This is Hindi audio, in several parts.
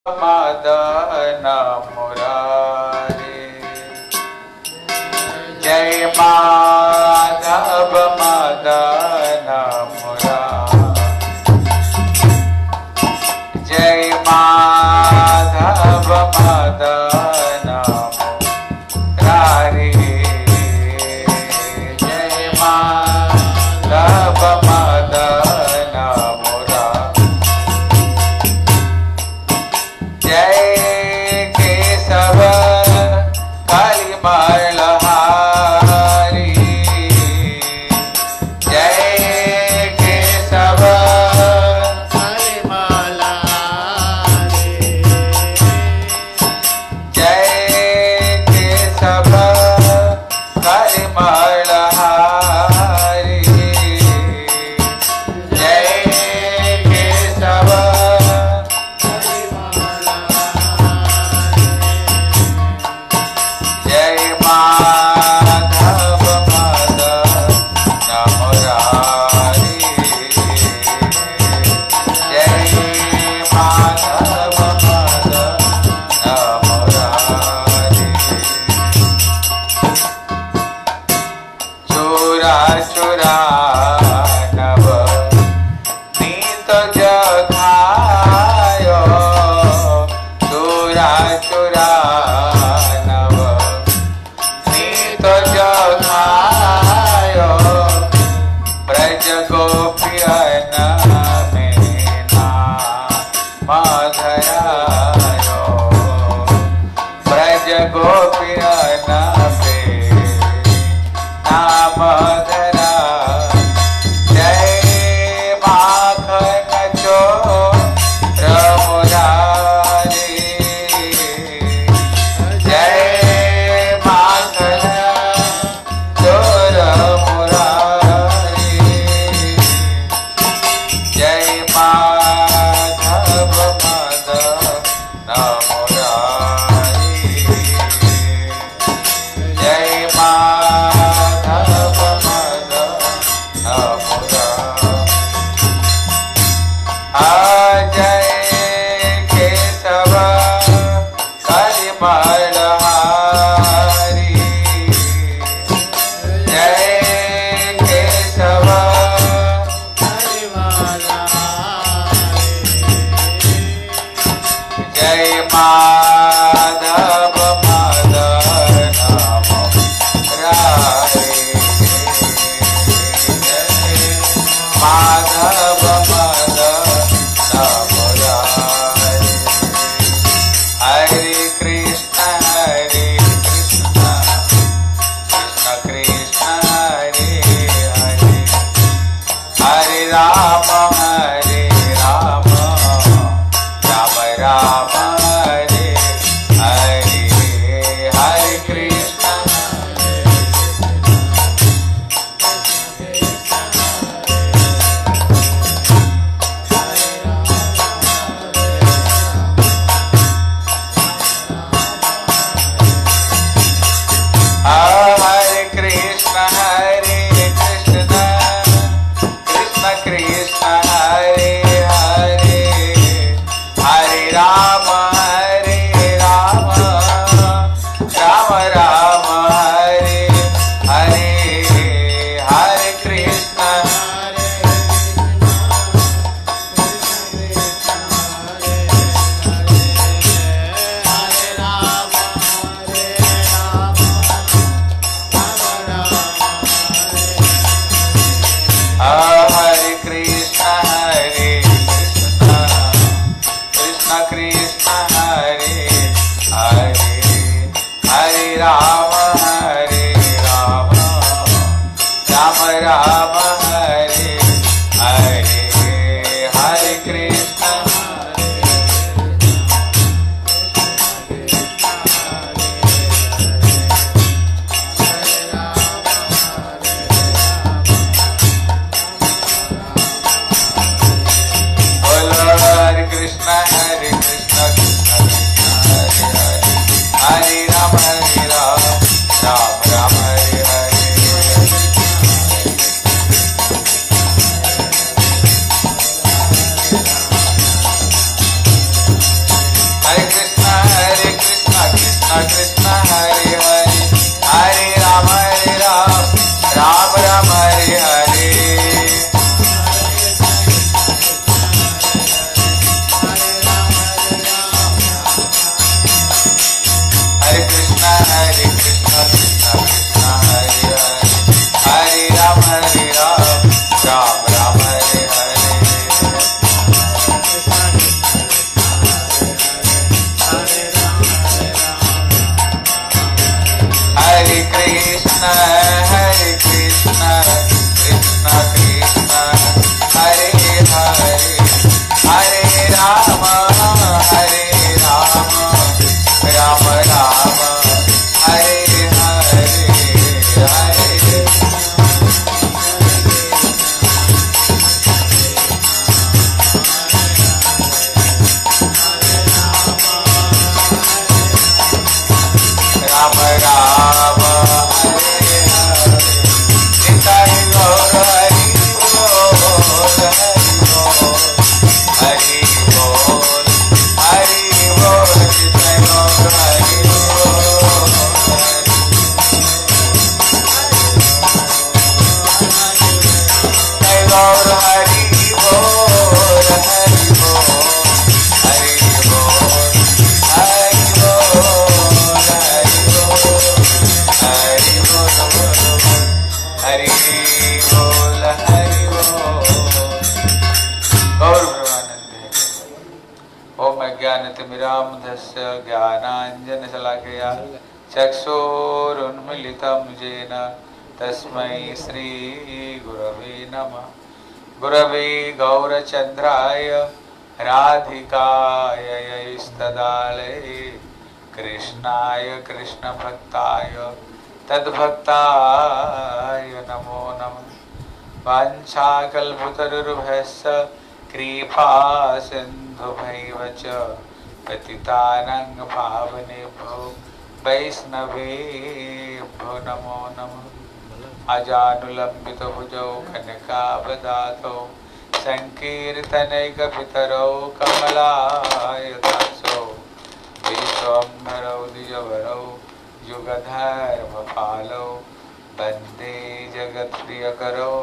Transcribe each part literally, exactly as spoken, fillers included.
मदन मुरारी जय माधव मदन मुरारी जय माधव मदन मुरारी जय माधव मदन मुरारी जय केशव कलिमलहारी जय केशव कलिमलहारी जय केशव कलिमलहारी जय केशव जय माधव मदन मुरारी जय माधव मदन मुरारी चोरा चोरा नव नीत जघायो चोरा चोरा तो जगायो ब्रज गोपियन में नामधरायो ब्रज गोपियन पे नामधरा जय माखन चोर मुरारी जय माखन चोर मुरारी जय माधव मदन मुरारी जय माधव मदन मुरारी जय केशव कलिमलहारी जय केशव जय माधव मदन मुरारी जय माधव मदन मुरारी हरे कृष्ण हरे कृष्ण कृष्ण कृष्ण हरे हरे हरे राम हरे राम राम राम हरे हरे हरे कृष्ण हरे कृष्ण हरे कृष्ण कृष्ण कृष्ण हरे हरे हरे राम हरे राम राम राम हरे हरे हरे कृष्ण हरे कृष्ण हरे कृष्ण कृष्ण कृष्ण हरे हरे हरे राम हरे राम राम राम हरे हरे हरे कृष्ण हरे कृष्ण हरे कृष्ण कृष्ण कृष्ण हरे हरे हरे राम हरे Ram Hare Krishna, Hare Krishna, Krishna Krishna, Hare Hare, Hare Rama, Hare Rama, Rama Rama, Hare Hare. Hare Krishna, Hare Krishna, Krishna Krishna, Hare Hare, Hare Rama, Hare Rama, Rama Rama, Hare Hare. Hare Krishna, Hare Krishna, Krishna Krishna, Hare Hare, Hare Rama, Hare Rama, Rama Rama, Hare Hare, Hare. Rama Rama, Hare Hare, Nitai Gaur Hari Bol, Hari Bol, Hari Bol, Nitai Gaur Hari Bol, Nitai Gaur Hari Bol, Hari Bol, Hari Bol, Hari Bol, Hari Hari Bol, Hari Bol. गौर ब्रह्मानंदे। ओम अज्ञानतिमिरान्धस्य ज्ञानाञ्जनशलाकया चक्षुरुन्मीलितं येन तस्मै श्रीगुरवे नमः। गुरवे गौरचन्द्राय राधिकायै स्तदालये कृष्णाय कृष्णभक्ताय तद्भक्ताय नमो नमः। वाञ्छाकल्पतरुर्भयस्य कृपा सिन्धुभैव च पतितानां पावनेभ्यो वैष्णवेभ्यो नमो नमः। अजानुलम्बितभुजौ कनकावदातौ संकीर्तनैकपितरौ कमलायताक्षौ विश्वम्भरौ द्विजवरौ युगधर्मपालौ वन्दे जगत्प्रियकरौ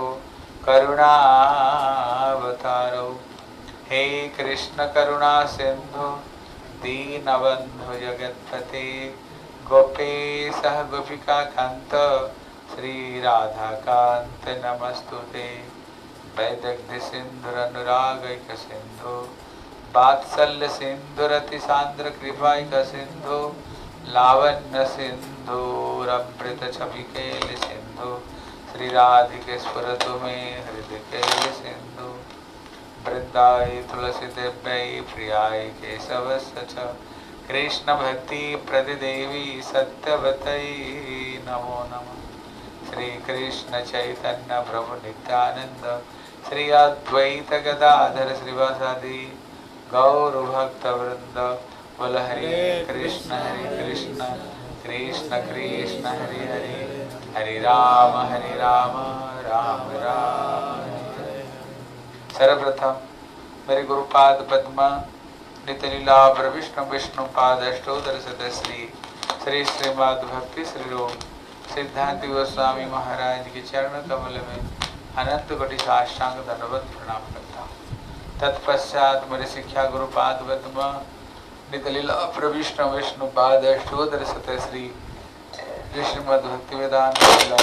करुणावतारौ। हे कृष्ण करुणा सिन्धु दीनबन्धु जगत्पते गोपेशः गोपिकान्त श्रीराधाकान्त नमस्तुते। वैदग्ध्य सिन्धुरनुरागैक सिन्धु वात्सल्य सिन्धुरतिसान्द्र कृपाैक सिन्धु लावण्य सिन्धुरमृत छविकेल सिन्धु श्री राधिके स्फुरतु मे हृदय केल सिन्धु। वृन्दाय तुलसी देव्यै प्रियाय केशवस्य च कृष्ण भक्ति प्रतिदेवी सत्यवतै नमो नमः। श्री कृष्ण चैतन्य प्रभु नित्यानंद श्री अद्वैत गदाधर श्रीवासादि गौर भक्त वृंद बोल हरे कृष्ण हरे कृष्ण कृष्ण कृष्ण हरे हरे हरे राम हरे राम राम राम हरे। सर्वप्रथम मेरे गुरुपाद पद्म नितलीला विष्णु विष्णु पाद अष्टोदर सदस्य श्री श्री श्रीमद् भक्ति श्री रूप सिद्धांत गोस्वामी महाराज के चरण कमल में अनंत कोटि साष्टांग दंडवत प्रणाम करता हूँ। तत्पश्चात मेरे शिक्षा गुरुपाद पद्म नितलीला विष्णु विष्णु पाद अष्टोदर सत श्री श्रीमद् भक्ति वेदांत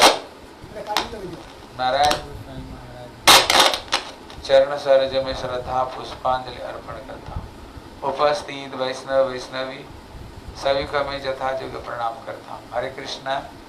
नारायण चरण सरोज में श्रद्धा पुष्पांजलि अर्पण करता हूँ। उपस्थित वैष्णव वैष्णवी सभी को मैं यथायोग्य प्रणाम करता हूँ। हरे कृष्णा।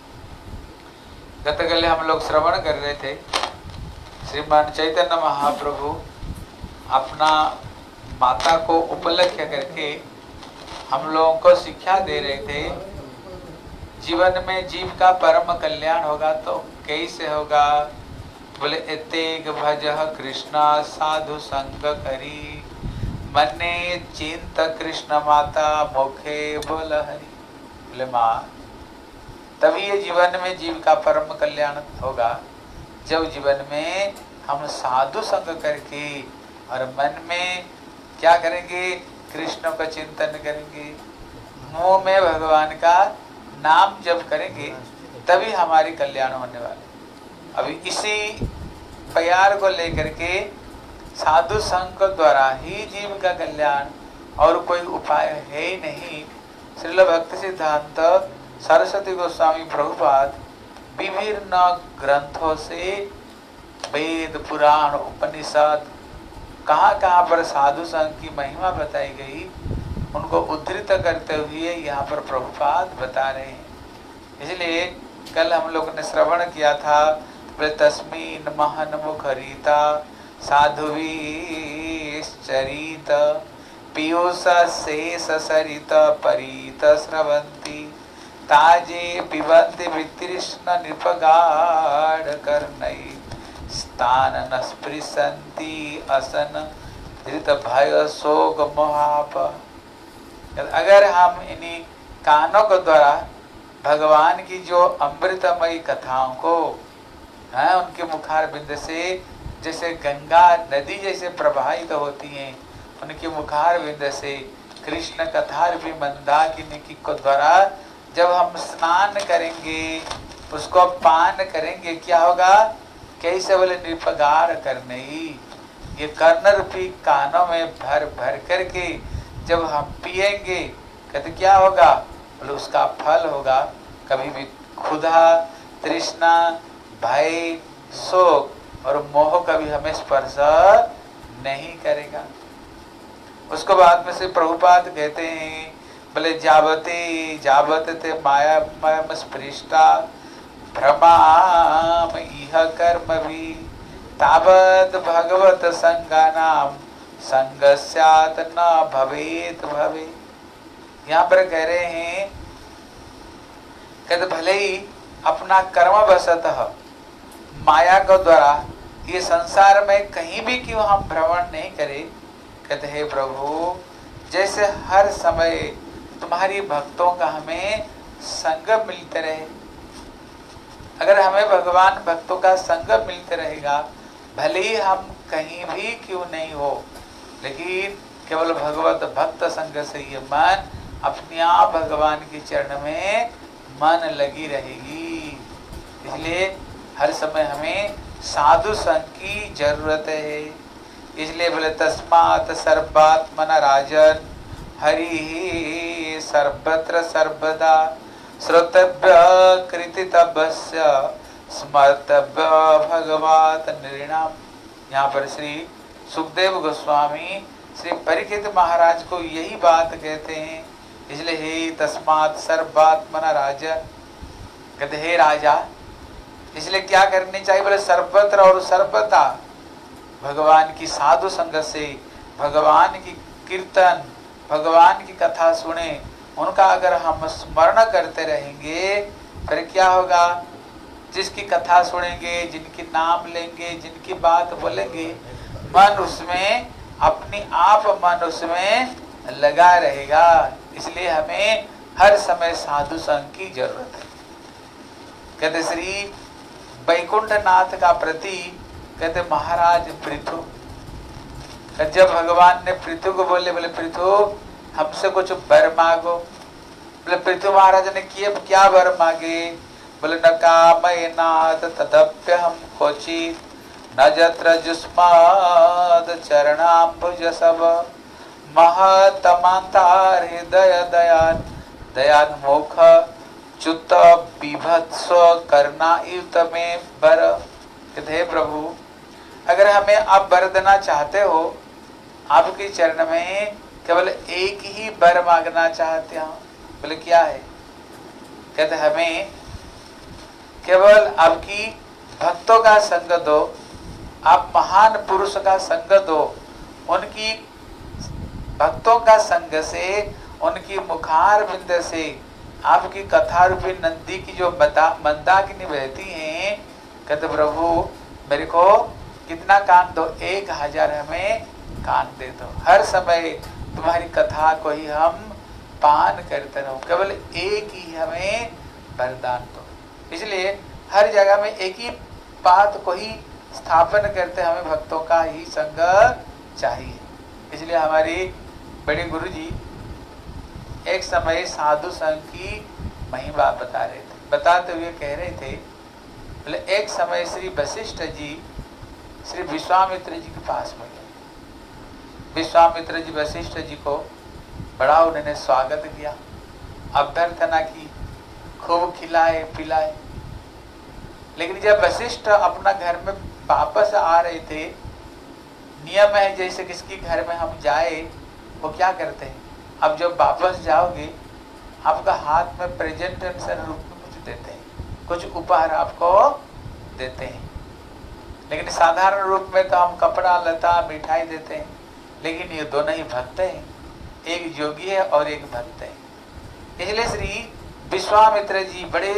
गतकाले हम लोग श्रवण कर रहे थे श्रीमान चैतन्य महाप्रभु अपना माता को उपलक्ष्य करके हम लोगों को शिक्षा दे रहे थे। जीवन में जीव का परम कल्याण होगा तो कैसे होगा? बोले एतेक भजह कृष्णा साधु संग करी मने चिंत कृष्ण माता मुखे बोल हरि। बोले माँ तभी ये जीवन में जीव का परम कल्याण होगा जब जीवन में हम साधु संग करके और मन में क्या करेंगे? कृष्ण का चिंतन करेंगे, मुंह में भगवान का नाम जप करेंगे, तभी हमारी कल्याण होने वाला। अभी इसी प्यार को लेकर के साधु संघ द्वारा ही जीव का कल्याण, और कोई उपाय है ही नहीं। श्रील भक्ति सिद्धांत सरस्वती गोस्वामी प्रभुपाद विभिन्न ग्रंथों से वेद पुराण उपनिषद कहाँ कहाँ पर साधु संघ की महिमा बताई गई, उनको उद्धृत करते हुए यहाँ पर प्रभुपाद बता रहे हैं। इसलिए कल हम लोग ने श्रवण किया था, तस्मीन महन मुखरिता साधुवी चरित पीयूष शेष सरित परीत स्रवंती ताजे पिबंति वितृष्ण निपगाढ़ करनई स्थान नस्पृशंति असन धृत भय शोक मोहाप। अगर हम इन्हीं कानों के द्वारा भगवान की जो अमृतमयी कथाओं को है, उनके मुखार बिंद से जैसे गंगा नदी जैसे प्रवाहित तो होती हैं, उनके मुखार बिंद से कृष्ण कथा भी मंदाकिनी की को द्वारा जब हम स्नान करेंगे, उसको पान करेंगे, क्या होगा? कैसे बोले? निपगार करने ही, ये कर्ण रूपी कानों में भर भर करके जब हम पिएंगे, कहते क्या होगा? बोले उसका फल होगा, कभी भी क्षुधा तृष्णा भय शोक और मोह कभी हमें स्पर्श नहीं करेगा। उसको बाद में से प्रभुपाद कहते हैं, बोले जावते जावत ते माया मयम स्पृष्टा भ्रमाम इह कर्म भी तावत भगवत संगानाम संगस्यात न भवेत भवे। यहाँ पर कह रहे हैं, कहते भले ही अपना कर्म वशतः माया के द्वारा ये संसार में कहीं भी क्यों हम भ्रमण नहीं करें, कहते हैं प्रभु जैसे हर समय तुम्हारी भक्तों का हमें संग मिलते रहे। अगर हमें भगवान भक्तों का संग मिलते रहेगा, भले ही हम कहीं भी क्यों नहीं हो, लेकिन केवल भगवत भक्त संग से ये मन अपने आप भगवान के चरण में मन लगी रहेगी। इसलिए हर समय हमें साधु संग की जरूरत है। इसलिए बोले तस्मात् सर्वात्मना राजन हरि सर्वत्र सर्वदा श्रोतव्य कृतितव्य स्मर्तव्य भगवत नृणाम। यहाँ पर श्री सुखदेव गोस्वामी श्री परीक्षित महाराज को यही बात कहते हैं। इसलिए हे तस्मात् सर्वात्मना राजन, कहते हे राजा, इसलिए क्या करनी चाहिए? बोले सर्वत्र और सर्वदा भगवान की साधु संगत से, भगवान की कीर्तन, भगवान की कथा सुने, उनका अगर हम स्मरण करते रहेंगे, फिर क्या होगा? जिसकी कथा सुनेंगे, जिनकी नाम लेंगे, जिनकी बात बोलेंगे, मन उसमें अपनी आप मन उसमें लगा रहेगा। इसलिए हमें हर समय साधु संग की जरूरत है। कहते श्री वैकुंठ नाथ का प्रति कहते महाराज पृथु, जब भगवान ने पृथु को बोले, बोले पृथु हमसे कुछ वर मांगो। बोले पृथु महाराज ने किए क्या वर मांगे? बोले न कामये नाथ तदप्य हम कोचित न जत्र जुष्माद चरणाम्बुज सब महतमांतार हृदय दयान दयान मुख च्युत बीभत्स करना युत में वर। कहते हे प्रभु, अगर हमें आप वर देना चाहते हो, आपके चरण में केवल एक ही वर मांगना चाहते हो। बोले क्या है? कहते हमें केवल आपकी भक्तों का संग दो, आप महान पुरुष का संग दो, उनकी भक्तों का संग से, उनकी मुखार बिंद से आपकी कथा रूपी नंदी की जो बता मंदाकिनी बहती हैं, कहते प्रभु मेरे को कितना कान दो? एक हजार हमें कान दे दो। हर समय तुम्हारी कथा को ही हम पान करते रहो, केवल एक ही हमें वरदान दो। इसलिए हर जगह में एक ही बात को ही स्थापन करते, हमें भक्तों का ही संग चाहिए। इसलिए हमारी बड़े गुरु जी एक समय साधु संघ की महिमा बता रहे थे। बताते हुए कह रहे थे, बोले एक समय श्री वशिष्ठ जी श्री विश्वामित्र जी के पास में गए। विश्वामित्र जी वशिष्ठ जी को बड़ा उन्होंने स्वागत किया, अभ्यर्थना की, खूब खिलाए पिलाए। लेकिन जब वशिष्ठ अपना घर में वापस आ रहे थे, नियम है जैसे किसके घर में हम जाए वो क्या करते हैं, अब जब वापस जाओगे आपका हाथ में प्रेजेंटेशन रूप में कुछ देते हैं, कुछ उपहार आपको देते हैं। लेकिन साधारण रूप में तो हम कपड़ा लता मिठाई देते हैं, लेकिन ये दोनों ही भक्त हैं, एक योगी है और एक भक्त है। इसलिए श्री विश्वामित्र जी बड़े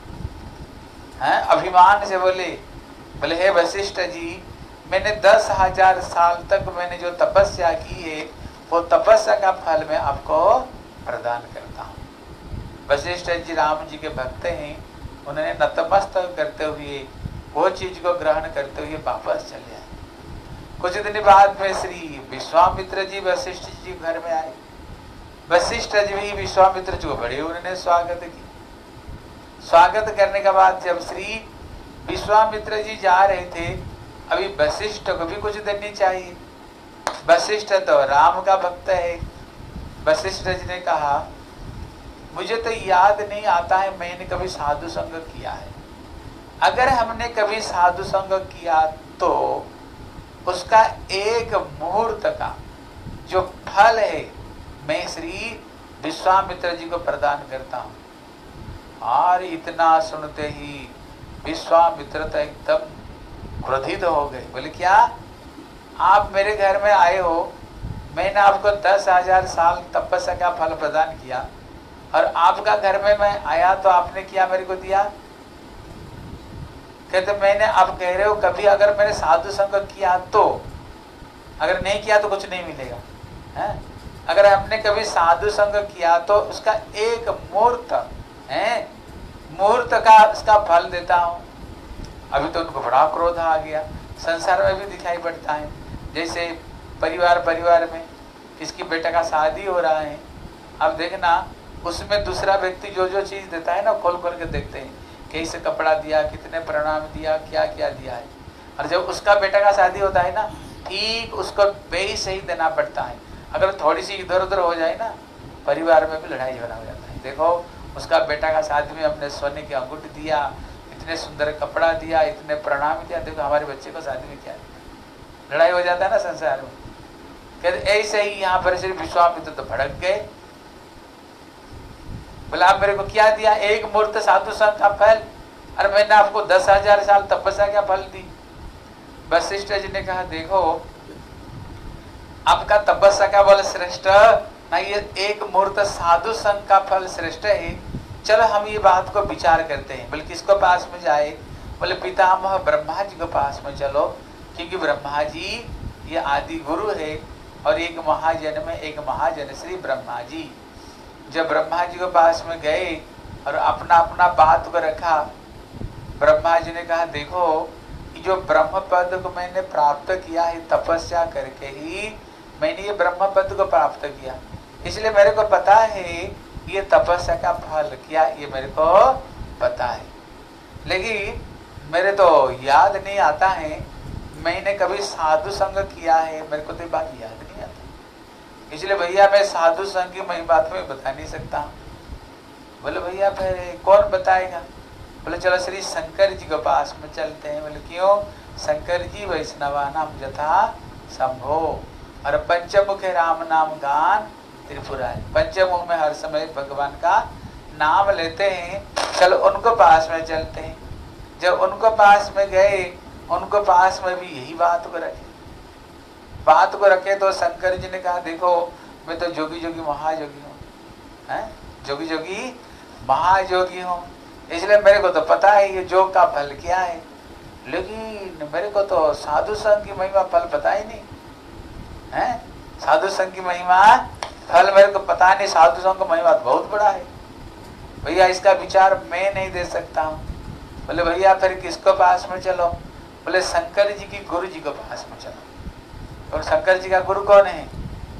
हैं अभिमान से बोले, बोले हे वशिष्ठ जी, मैंने दस हजार साल तक मैंने जो तपस्या की है वो तपस्या का फल मैं आपको प्रदान करता हूँ। वशिष्ठ जी राम जी के भक्त हैं, उन्होंने नतमस्तक करते हुए वो चीज को ग्रहण करते हुए वापस चले आए। कुछ दिन बाद में श्री विश्वामित्र जी वशिष्ठ जी घर में आए। वशिष्ठ जी भी विश्वामित्र जी को बड़े उन्होंने स्वागत किया। स्वागत करने के बाद जब श्री विश्वामित्र जी जा रहे थे, अभी वशिष्ठ को भी कुछ देनी चाहिए। वशिष्ठ तो राम का भक्त है। वशिष्ठ जी ने कहा, मुझे तो याद नहीं आता है मैंने कभी साधु संग किया है। अगर हमने कभी साधु संग किया तो उसका एक मुहूर्त का जो फल है मैं श्री विश्वामित्र जी को प्रदान करता हूँ। और इतना सुनते ही विश्वामित्र तो एकदम क्रोधित हो गए। बोले क्या आप मेरे घर में आए हो, मैंने आपको दस हजार साल तपस्या का फल प्रदान किया और आपका घर में मैं आया तो आपने क्या मेरे को दिया? कहते मैंने, आप कह रहे हो कभी अगर मैंने साधु संग किया तो, अगर नहीं किया तो कुछ नहीं मिलेगा है? अगर हमने कभी साधु संग किया तो उसका एक मुहूर्त है, मुहूर्त का उसका फल देता हूँ। अभी तो उनको बड़ा क्रोध आ गया। संसार में भी दिखाई पड़ता है, जैसे परिवार परिवार में किसकी बेटा का शादी हो रहा है, अब देखना उसमें दूसरा व्यक्ति जो जो चीज देता है ना खोल खोल के देखते हैं, कैसे कपड़ा दिया, कितने प्रणाम दिया, क्या क्या दिया है। और जब उसका बेटा का शादी होता है ना, ठीक उसको बेही से ही देना पड़ता है। अगर थोड़ी सी इधर उधर हो जाए ना, परिवार में भी लड़ाई झगड़ा हो जाता है। देखो उसका बेटा का शादी में हमने सोने की अंगूठी दिया, इतने सुंदर कपड़ा दिया, इतने प्रणाम दिया, देखो हमारे बच्चे को शादी में क्या है, लड़ाई हो जाता है ना संसार में। कहते ऐसे ही यहाँ पर श्री विश्वामित्र तो भड़क गए। बोला आप मेरे को क्या दिया? एक मुहूर्त साधु संघ का फल, और मैंने आपको दस हजार साल तपस्या का फल दी। वशिष्ठ जी ने कहा देखो आपका तपस्या का फल श्रेष्ठ ना, ये एक मुहूर्त साधु संघ का फल श्रेष्ठ है। चलो हम ये बात को विचार करते हैं। बोले किसको पास में जाए? बोले पितामह ब्रह्मा जी के पास में चलो, क्योंकि ब्रह्मा जी ये आदि गुरु है और एक महाजन में एक महाजन श्री ब्रह्मा जी। जब ब्रह्मा जी के पास में गए और अपना अपना बात को रखा, ब्रह्मा जी ने कहा देखो कि जो ब्रह्म पद को मैंने प्राप्त किया है तपस्या करके ही मैंने ये ब्रह्म पद को प्राप्त किया, इसलिए मेरे को पता है ये तपस्या का फल क्या, ये मेरे को पता है। लेकिन मेरे तो याद नहीं आता है मैंने कभी साधु संग किया है, मेरे को तो बात याद नहीं आता, इसलिए भैया मैं साधु संग की मैं बात में बता नहीं सकता। बोले भैया फिर कौन बताएगा? बोले चलो श्री शंकर जी के पास में चलते हैं। बोले क्यों? शंकर जी वैष्णवा नाम यथा शंभो, और पंचमुख राम नाम गान त्रिपुरारी, पंचमुख में हर समय भगवान का नाम लेते हैं। चलो उनको पास में चलते हैं। जब उनको पास में गए, उनको पास में भी यही बात को रखे बात को रखे तो शंकर जी ने कहा देखो मैं तो जोगी जोगी महाजोगी हूँ, हैं जोगी जोगी महाजोगी हूँ, इसलिए मेरे को तो पता है ये जोग का फल क्या है, लेकिन मेरे को तो साधु संघ की महिमा फल पता ही नहीं है। साधु संघ की महिमा फल मेरे को पता नहीं, साधु संघ का महिमा बहुत बड़ा है भैया, इसका विचार मैं नहीं दे सकता हूँ। बोले भैया फिर किसको पास में चलो? बोले शंकर जी की गुरु जी को पास में चलो। और शंकर जी का गुरु कौन है?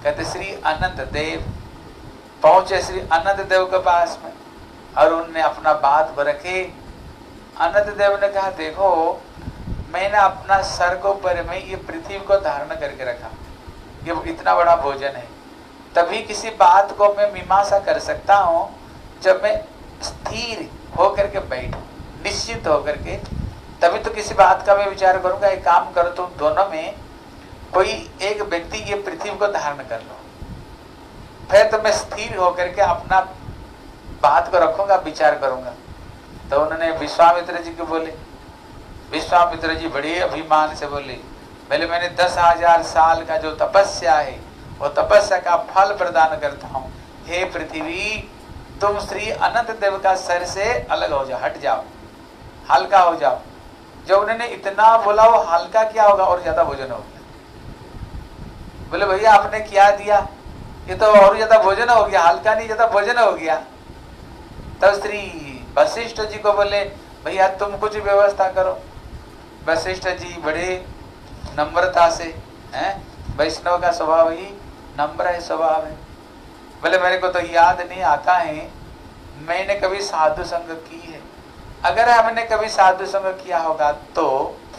कहते श्री अनंत देव पहुंचे श्री अनंत देव के पास में और उनने अपना बात रखे। अनंत देव ने कहा देखो मैंने अपना सर को ऊपर में ये पृथ्वी को धारण करके रखा, ये इतना बड़ा भोजन है, तभी किसी बात को मैं मीमांसा कर सकता हूँ जब मैं स्थिर होकर के बैठूं, निश्चित होकर के, तभी तो किसी बात का मैं विचार करूंगा। एक काम करो तुम दोनों में कोई एक व्यक्ति ये पृथ्वी को धारण कर लो, फिर तो मैं स्थिर होकर के अपना बात को रखूंगा, विचार करूंगा। तो उन्होंने विश्वामित्र जी को बोले, विश्वामित्र जी बड़े अभिमान से बोले, पहले मैंने दस हजार साल का जो तपस्या है वो तपस्या का फल प्रदान करता हूँ। हे पृथ्वी तुम श्री अनंत देव का सर से अलग हो जाओ, हट जाओ, हल्का हो जाओ। जब उन्होंने इतना बोला वो हल्का क्या होगा, और ज्यादा भोजन हो गया। बोले भैया आपने क्या दिया, ये तो और ज्यादा भोजन हो गया, हल्का नहीं ज्यादा भोजन हो गया। तब श्री वशिष्ठ जी को बोले भैया तुम कुछ व्यवस्था करो। वशिष्ठ जी बड़े नम्रता से, हैं वैष्णव का स्वभाव ही नम्र है स्वभाव है, बोले मेरे को तो याद नहीं आता है मैंने कभी साधु संग की है। अगर हमने कभी साधु संग किया होगा तो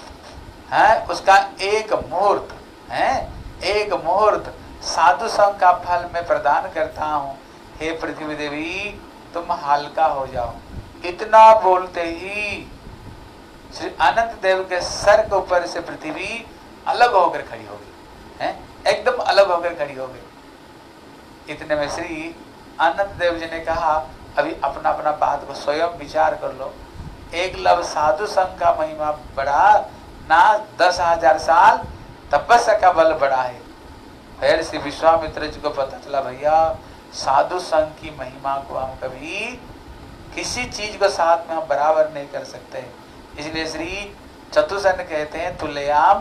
है उसका एक मुहूर्त है एक मुहूर्त साधु संग का फल मैं प्रदान करता हूँ। हे पृथ्वी देवी तुम हल्का हो जाओ। इतना बोलते ही श्री अनंत देव के सर के ऊपर से पृथ्वी अलग होकर खड़ी हो गई, है एकदम अलग होकर खड़ी हो गई। इतने में श्री अनंत देव जी ने कहा अभी अपना अपना बात को स्वयं विचार कर लो। एक लव साधु संघ का महिमा बड़ा ना दस हजार साल तपस्या का बल बड़ा है। फिर श्री विश्वामित्र जी को पता चला भैया साधु संघ की महिमा को हम कभी किसी चीज को साथ में हम बराबर नहीं कर सकते। इसलिए श्री चतुसन कहते हैं तुल्यम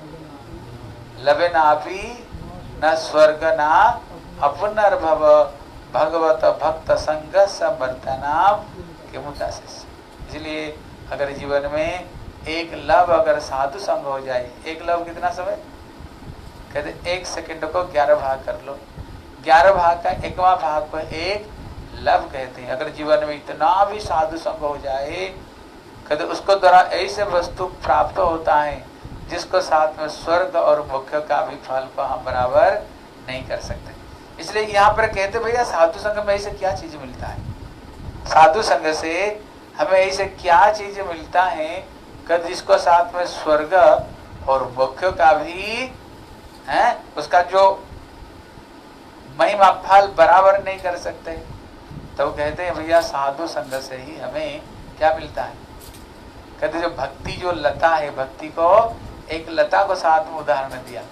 लवेनापि न स्वर्ग ना अपनर्भव भगवत भक्त संग समर्थनाम किमुदासिस। इसलिए अगर जीवन में एक लव अगर साधु संग हो जाए, एक लव कितना समय कहते एक सेकंड को ग्यारह भाग कर लो, ग्यारह भाग का एकवा भाग को एक लव कहते हैं। अगर जीवन में इतना भी साधु संग हो जाए कहते उसको द्वारा ऐसे वस्तु प्राप्त होता है जिसको साथ में स्वर्ग और मोक्ष का भी फल को हम बराबर नहीं कर सकते। इसलिए यहाँ पर कहते भैया साधु संग में ऐसे क्या चीज मिलता है, साधु संग से हमें ऐसे क्या चीज मिलता है कि जिसको साथ में स्वर्ग और मोक्ष का भी है उसका जो महिमा फल बराबर नहीं कर सकते। तो कहते हैं भैया साधु संग से ही हमें क्या मिलता है, कहते जो भक्ति जो लता है, भक्ति को एक लता को साथ में उदाहरण दिया।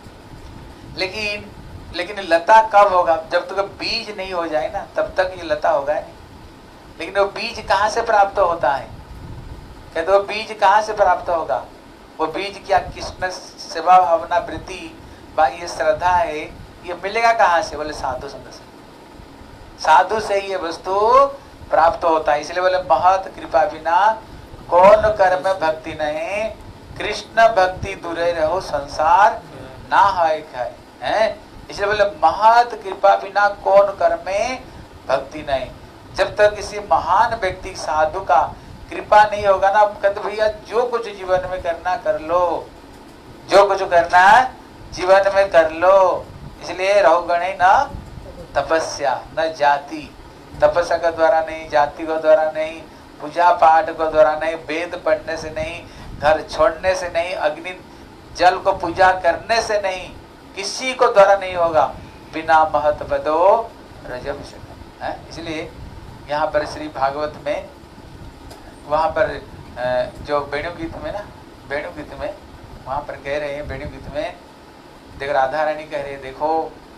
लेकिन लेकिन लता कब होगा, जब तक बीज नहीं हो जाए ना तब तक ये लता होगा नहीं। लेकिन वो बीज कहाँ से प्राप्त होता है, कहते वो बीज कहाँ से प्राप्त होगा, वो बीज क्या कृष्ण सेवा भावना वृत्ति भाई ये श्रद्धा है, ये मिलेगा कहाँ से, बोले साधु संग से। साधु से ये वस्तु प्राप्त होता है। इसलिए बोले महत कृपा बिना कौन कर्म भक्ति नहीं, कृष्ण भक्ति दूरे रहो संसार ना है खाए है। इसलिए बोले महत कृपा बिना कौन कर्म भक्ति नहीं। जब तक किसी महान व्यक्ति साधु का कृपा नहीं होगा ना, कहते भैया जो कुछ जीवन में करना कर लो, जो कुछ करना जीवन में कर लो। इसलिए रहो गणे न तपस्या न जाति, तपस्या के द्वारा नहीं, जाति के द्वारा नहीं, पूजा पाठ के द्वारा नहीं, वेद पढ़ने से नहीं, घर छोड़ने से नहीं, अग्नि जल को पूजा करने से नहीं, किसी को द्वारा नहीं होगा। बिना महत्व दो रजम है। इसलिए यहाँ पर श्री भागवत में वहाँ पर जो वेणु गीत में ना, वेणु गीत में वहाँ पर कह रहे हैं, वेणु गीत में देखो राधा रानी कह रहे हैं देखो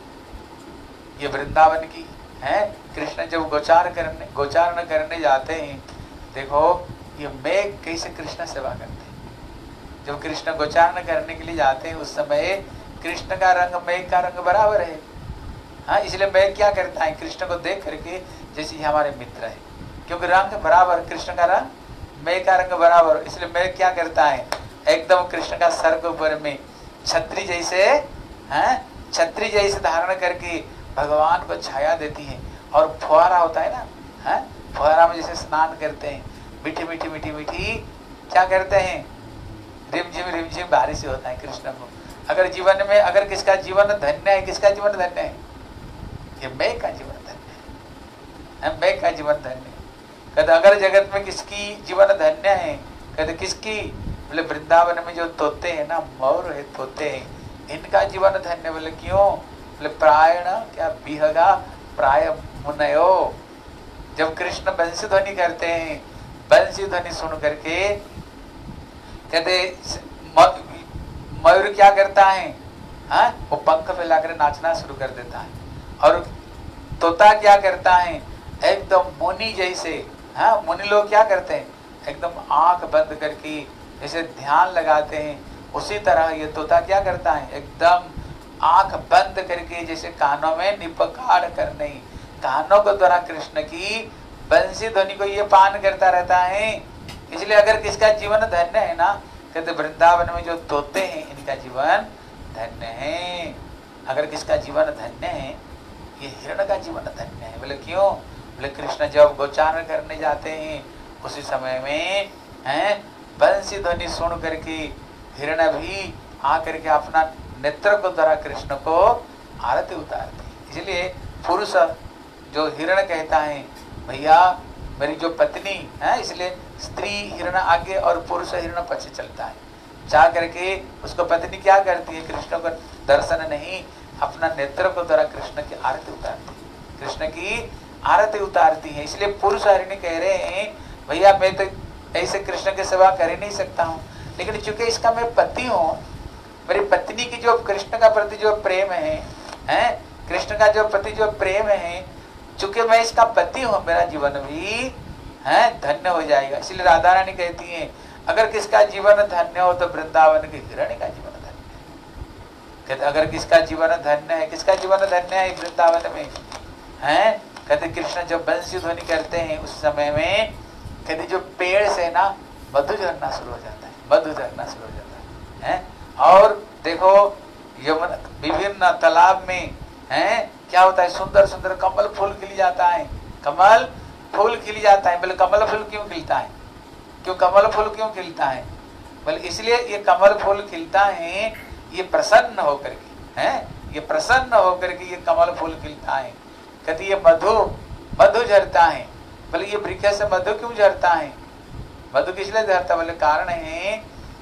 ये वृंदावन की है, कृष्ण जब गोचार करने गोचारण करने जाते हैं, देखो ये मेघ कैसे कृष्ण सेवा करते हैं। जब कृष्ण गोचारण करने के लिए जाते हैं उस समय कृष्ण का रंग मेघ का रंग बराबर है। हाँ, इसलिए मेघ क्या करता है, कृष्ण को देख करके जैसे ये हमारे मित्र है, क्योंकि रंग बराबर, कृष्ण का रंग मेघ का रंग बराबर, इसलिए मेघ क्या करता है एकदम कृष्ण का सर के ऊपर में छतरी जैसे हैं छतरी जैसे धारण करके भगवान को छाया देती हैं। और फुहारा होता है ना, है फुहारा में जैसे स्नान करते हैं, मीठी मीठी मीठी मीठी क्या करते हैं, रिमझिम रिमझिम बारिश होता है कृष्ण को। अगर जीवन में अगर किसका जीवन धन्य है, किसका जीवन धन्य है, ये मैं का जीवन धन्य है, मैं का जीवन धन्य है। कहते अगर जगत में किसकी जीवन धन्य है, कहते किसकी, बोले वृंदावन में जो तोते हैं ना, मोर है तोते हैं, इनका जीवन धन्य। बोले क्यों, बोले प्रायण क्या बिहगा प्राय मुनयो, जब कृष्ण बंसी ध्वनि करते हैं, बंसी ध्वनि सुन करके कहते मयूर क्या करता है, हाँ वो पंख फैलाकर नाचना शुरू कर देता है। और तोता क्या करता है, एकदम मुनि जैसे, हाँ मुनि लोग क्या करते हैं, एकदम आंख बंद करके जैसे ध्यान लगाते हैं, उसी तरह ये तोता क्या करता है, एकदम आंख बंद करके जैसे कानों में निपकार करने, कानों को द्वारा कृष्ण की बंसी ध्वनि को ये पान करता रहता है। इसलिए अगर किसका जीवन धन्य है ना, कहते वृंदावन में जो तोते हैं इनका जीवन धन्य है। अगर किसका जीवन धन्य है, ये हिरण का जीवन धन्य है। बोले क्यों, बोले कृष्ण जब गोचारण करने जाते हैं उसी समय में हैं बंसी ध्वनि सुन करके हिरण भी आकर के अपना नेत्र को द्वारा कृष्ण को आरती उतारते हैं। इसलिए पुरुष जो हिरण कहता है, भैया मेरी जो पत्नी है, इसलिए स्त्री हिरण आगे और पुरुष हिरण पीछे चलता है। जा करके उसको पत्नी क्या करती है, कृष्ण को दर्शन नहीं, अपना नेत्र को द्वारा कृष्ण की आरती उतारती है, कृष्ण की आरती उतारती है। इसलिए पुरुष हरिणी कह रहे हैं, भैया मैं तो ऐसे कृष्ण की सेवा कर ही नहीं सकता हूँ, लेकिन चूंकि इसका मैं पति हूँ, मेरी पत्नी की जो कृष्ण का प्रति जो प्रेम है, हैं कृष्ण का जो प्रति जो प्रेम है, चूंकि मैं इसका पति हूँ, मेरा जीवन भी है धन्य हो जाएगा। इसलिए राधा रानी कहती हैं, अगर किसका जीवन धन्य हो तो वृंदावन के हिरण्य का जीवन धन्य है। कहते अगर किसका जीवन धन्य है, किसका जीवन धन्य है वृंदावन में, हैं कहते कृष्ण जब बंसी ध्वनि करते हैं उस समय में कहते जो पेड़ से ना मधु झरना शुरू हो जाता है, मधु झरना शुरू हो जाता है, हैं और देखो यमुना विभिन्न तालाब में हैं क्या होता है, सुंदर सुंदर कमल फूल खिल जाता है, कमल फूल खिल जाता है। बोले कमल फूल क्यों खिलता है, क्यों कमल फूल क्यों खिलता है, बोले इसलिए ये कमल फूल खिलता है, ये प्रसन्न होकर के, हैं ये प्रसन्न होकर के ये कमल फूल खिलता है। कहते ये मधु मधु झरता है, बोले ये वृक्ष से मधु क्यों झरता है, मधु किस लिए झरता, बोले कारण है,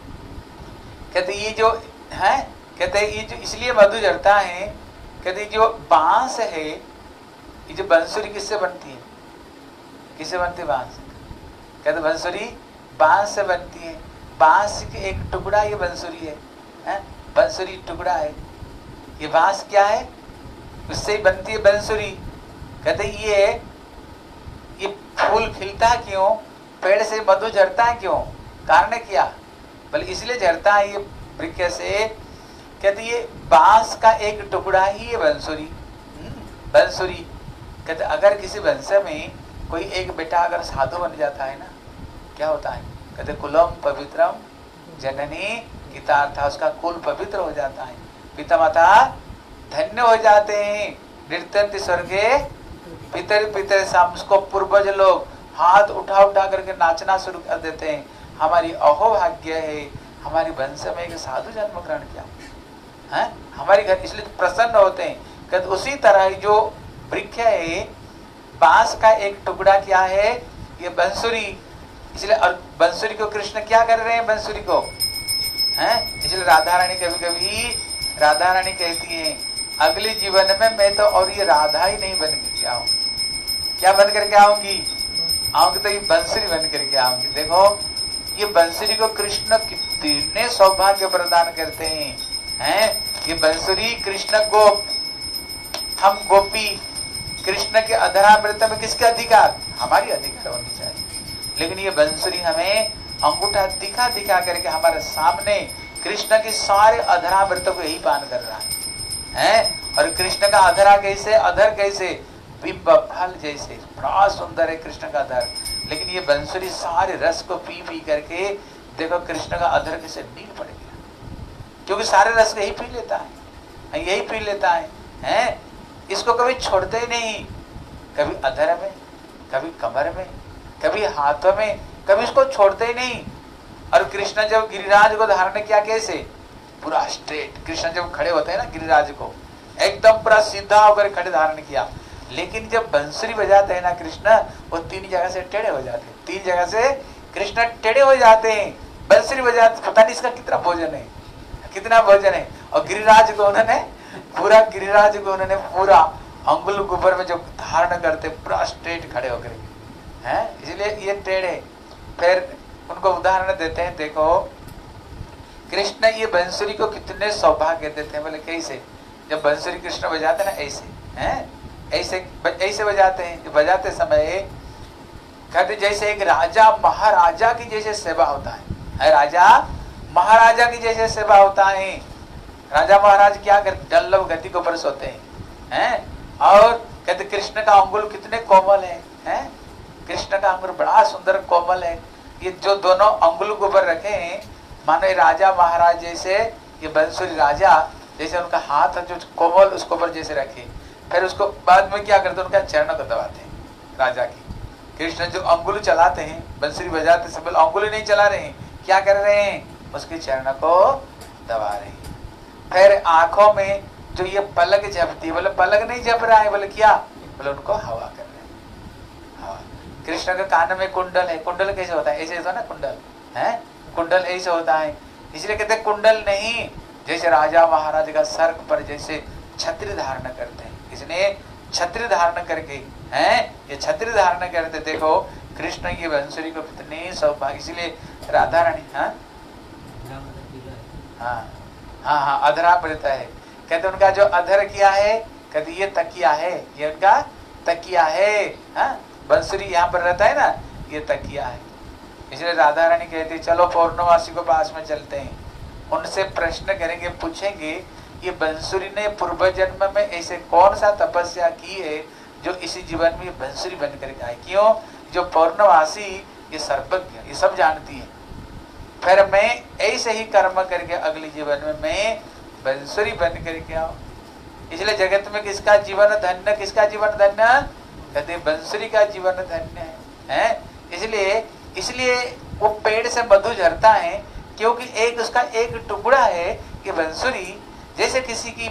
कहते ये जो है, कहते ये जो इसलिए मधु झरता है, कहते जो बांस है, ये जो बंसुरी किससे बनती है, किससे बनती है बांस, कहते बंसुरी बांस से बनती है, बांस के एक टुकड़ा ये बंसुरी है, है? बंसुरी टुकड़ा है, ये बांस क्या है, उससे ही बनती है बंसुरी। कहते ये ये फूल खिलता क्यों, पेड़ से मधु झरता है क्यों, कारण क्या, बल्कि इसलिए झरता है ये वृक्ष से, कहते ये बांस का एक टुकड़ा ही है बंसुरी, बंसुरी। कहते अगर किसी वंश में कोई एक बेटा अगर साधु बन जाता है ना, क्या होता है, कहते कुलम पवित्रम जननी गीतार्था, उसका कुल पवित्र हो जाता है, पिता माता धन्य हो जाते हैं, नृत्यंति स्वर्गे पितर पितर साम, उसको पूर्वज लोग हाथ उठा उठा करके नाचना शुरू कर देते हैं, हमारी अहोभाग्य है, हमारी वंश में एक साधु जन्म ग्रहण किया है, हमारी घर, इसलिए प्रसन्न होते हैं। कहते उसी तरह जो वृक्ष है, बांस का एक टुकड़ा क्या है, ये बंसुरी, इसलिए और बंसुरी को कृष्ण क्या कर रहे हैं, बंसुरी को हैं, इसलिए राधा रानी कभी कभी राधा रानी कहती हैं, अगले जीवन में मैं तो और ये राधा ही नहीं बन करके आऊंगी, क्या बन करके आऊंगी, आऊंगी तो ये बंसुरी बन करके आऊंगी। देखो ये बंसुरी को कृष्ण कितने सौभाग्य प्रदान करते हैं, हैं ये बंसुरी कृष्ण गोप, हम गोपी, कृष्ण के अधरामृत में किसके अधिकार, हमारी अधिकार होनी चाहिए, लेकिन ये बंसुरी हमें अंगूठा दिखा दिखा करके हमारे सामने कृष्ण के सारे अधरामृत को यही पान कर रहा है, हैं और कृष्ण का अधरा कैसे, अधर कैसे, बिंब फल जैसे, बड़ा सुंदर है कृष्ण का अधर, लेकिन ये बंसुरी सारे रस को पी पी करके देखो कृष्ण का अधर कैसे नील पड़ गया, क्योंकि सारे रस यही पी लेता है, यही पी लेता है, हैं? इसको कभी छोड़ते ही नहीं, कभी अधर में, कभी कमर में, कभी हाथों में, कभी इसको छोड़ते ही नहीं। और कृष्ण जब गिरिराज को धारण किया कैसे, पूरा स्ट्रेट। कृष्ण जब खड़े होते हैं ना गिरिराज को एकदम पूरा सीधा होकर खड़े धारण किया, लेकिन जब बंसुरी बजाते हैं ना कृष्ण, वो तीन जगह से टेढ़े हो जाते हैं, तीन जगह से कृष्ण टेढ़े हो जाते हैं बंसुरी बजाते। पता नहीं इसका कितना भोजन है, कितना भोजन है। और गिरिराज को उन्होंने पूरा गिरिराज को उन्होंने पूरा अंगुल गुबर में जो धारण करते पूरा स्ट्रेट खड़े होकर हैं, इसलिए ये टेढ़े। फिर उनको उदाहरण देते हैं, देखो कृष्ण ये बंसुरी को कितने सौभाग्य देते हैं, बोले कैसे, जब बंसुरी कृष्ण बजाते ना ऐसे हैं, ऐसे ऐसे बजाते हैं। बजाते समय कहते जैसे एक राजा महाराजा की जैसे सेवा होता है, है राजा महाराजा की जैसे सेवा होता है। राजा महाराज क्या करते, डल्लभ गति के ऊपर सोते हैं, हैं? और कहते कृष्ण का अंगुल कितने कोमल है, हैं? कृष्ण का अंगुल बड़ा सुंदर कोमल है। ये जो दोनों अंगुल के ऊपर रखे हैं, मानो राजा महाराज जैसे, ये बंसुरी राजा जैसे उनका हाथ जो कोमल उसके ऊपर जैसे रखे। फिर उसको बाद में क्या करते हैं, उनका चरणों को दबाते हैं राजा की। कृष्ण जो अंगुल चलाते हैं बंसुरी बजाते समय, अंगुल नहीं चला रहे हैं, क्या कर रहे हैं, उसके चरणों को दबा रहे हैं। फिर आंखों में जो ये पलक झपती है, बोले पलक नहीं झप रहा है, बोले क्या, बोले उनको हवा कर रहे हैं, हवा। कृष्ण के कान में कुंडल है, कुंडल कैसे होता है, ऐसे होता है ना कुंडल, है कुंडल ऐसे होता है, इसलिए कहते कुंडल नहीं, जैसे राजा महाराज का सर्क पर जैसे छत्री धारण करते हैं, इसने छत्री धारण करके हैं, ये छत्री धारण करते। देखो कृष्ण की बंसुरी को कितने सौभाग्य, इसलिए राधा रानी हाँ हाँ हाँ हाँ अधरा रहता है। कहते उनका जो अधर किया है, कहते ये तकिया है, ये उनका तकिया है, हाँ बंसुरी यहाँ पर रहता है ना, ये तकिया है। इसलिए राधा रानी कहती चलो पौर्णमासी को पास में चलते हैं, उनसे प्रश्न करेंगे, पूछेंगे ये बंसुरी ने पूर्व जन्म में ऐसे कौन सा तपस्या की है जो इसी जीवन में बंसुरी बन करके आई। क्यों, जो पौर्णवासी ये सर्वज्ञ, ये सब जानती है। फिर मैं ऐसे ही कर्म करके अगले जीवन में मैं बंसुरी बन करके आऊं। इसलिए जगत में किसका जीवन धन्य, किसका जीवन धन्य, कहते बंसुरी का जीवन धन्य है, है? इसलिए इसलिए वो पेड़ से मधु झरता है, क्योंकि एक उसका एक टुकड़ा है कि बंसुरी। जैसे किसी की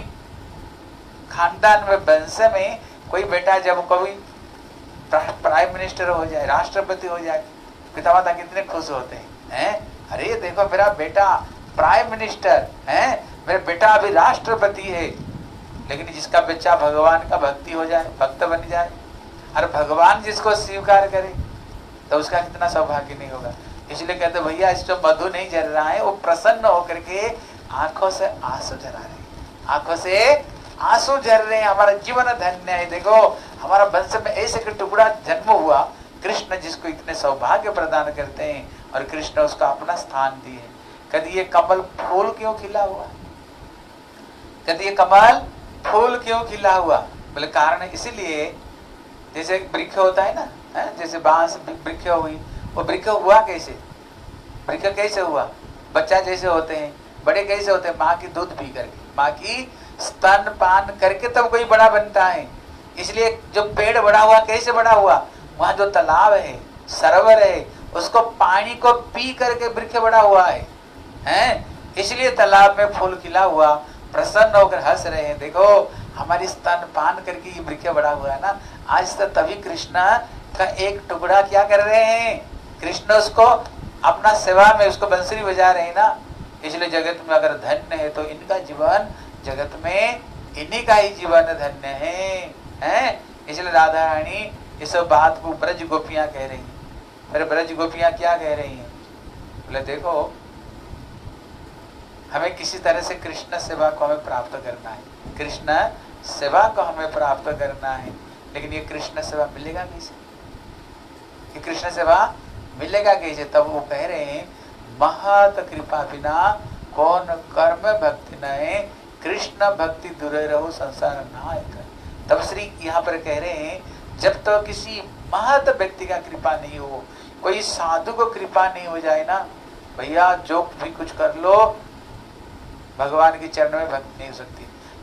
खानदान में वंश में कोई बेटा जब कभी प्राइम मिनिस्टर हो जाए, राष्ट्रपति हो जाए, पिता माता कितने खुश होते हैं, हैं? अरे देखो मेरा बेटा प्राइम मिनिस्टर है, मेरा बेटा अभी राष्ट्रपति है। लेकिन जिसका बच्चा भगवान का भक्ति हो जाए, भक्त बन जाए, और भगवान जिसको स्वीकार करे, तो उसका कितना सौभाग्य नहीं होगा। इसलिए कहते भैया इस जो मधु नहीं झर रहा है, वो प्रसन्न होकर के आंखों से आंसू झरा रहे, आंखों से आंसू झर रहे हैं, हमारा जीवन धन्य है। देखो हमारा वंश में ऐसे का टुकड़ा जन्म हुआ, कृष्ण जिसको इतने सौभाग्य प्रदान करते हैं, और कृष्ण उसका अपना स्थान दिए। कभी ये कमल फूल क्यों खिला हुआ, कभी ये कमल फूल क्यों खिला हुआ, बोले कारण इसीलिए जैसे वृक्ष होता है ना, है? जैसे बांस वृक्ष हुई, वो वृक्ष हुआ कैसे, वृक्ष कैसे हुआ, बच्चा जैसे होते हैं, बड़े कैसे होते हैं, माँ की दूध पी करके, माँ की स्तन पान करके तब कोई बड़ा बनता है। इसलिए जो पेड़ बड़ा हुआ कैसे बड़ा हुआ, वहाँ जो तालाब है, सरोवर है, उसको पानी को पी करके वृक्ष बड़ा हुआ है, हैं? इसलिए तालाब में फूल खिला हुआ, प्रसन्न होकर हंस रहे हैं। देखो हमारी स्तन पान करके ये वृक्ष बड़ा हुआ है ना। आज तक तभी कृष्ण का एक टुकड़ा क्या कर रहे हैं, कृष्ण उसको अपना सेवा में उसको बंसुरी बजा रहे हैं ना। इसलिए जगत में अगर धन्य है तो इनका जीवन जगत में इन्हीं का ही जीवन धन्य है, हैं? इसलिए राधा रानी इस बात को ब्रज गोपियां कह रही हैं। फिर ब्रज गोपियां क्या कह रही हैं, बोले देखो हमें किसी तरह से कृष्ण सेवा को हमें प्राप्त करना है, कृष्ण सेवा को हमें प्राप्त करना है। लेकिन ये कृष्ण सेवा मिलेगा कैसे, ये कृष्ण सेवा मिलेगा कैसे? तब वो कह रहे हैं महत कृपा बिना कौन कर्म भक्ति नए, कृष्ण भक्ति दूरे रहो संसार नायक। तब श्री यहाँ पर कह रहे हैं जब तो किसी महत व्यक्ति का कृपा नहीं हो, कोई साधु को कृपा नहीं हो जाए ना, भैया जो भी कुछ कर लो भगवान के चरण में भक्ति नहीं हो सकती।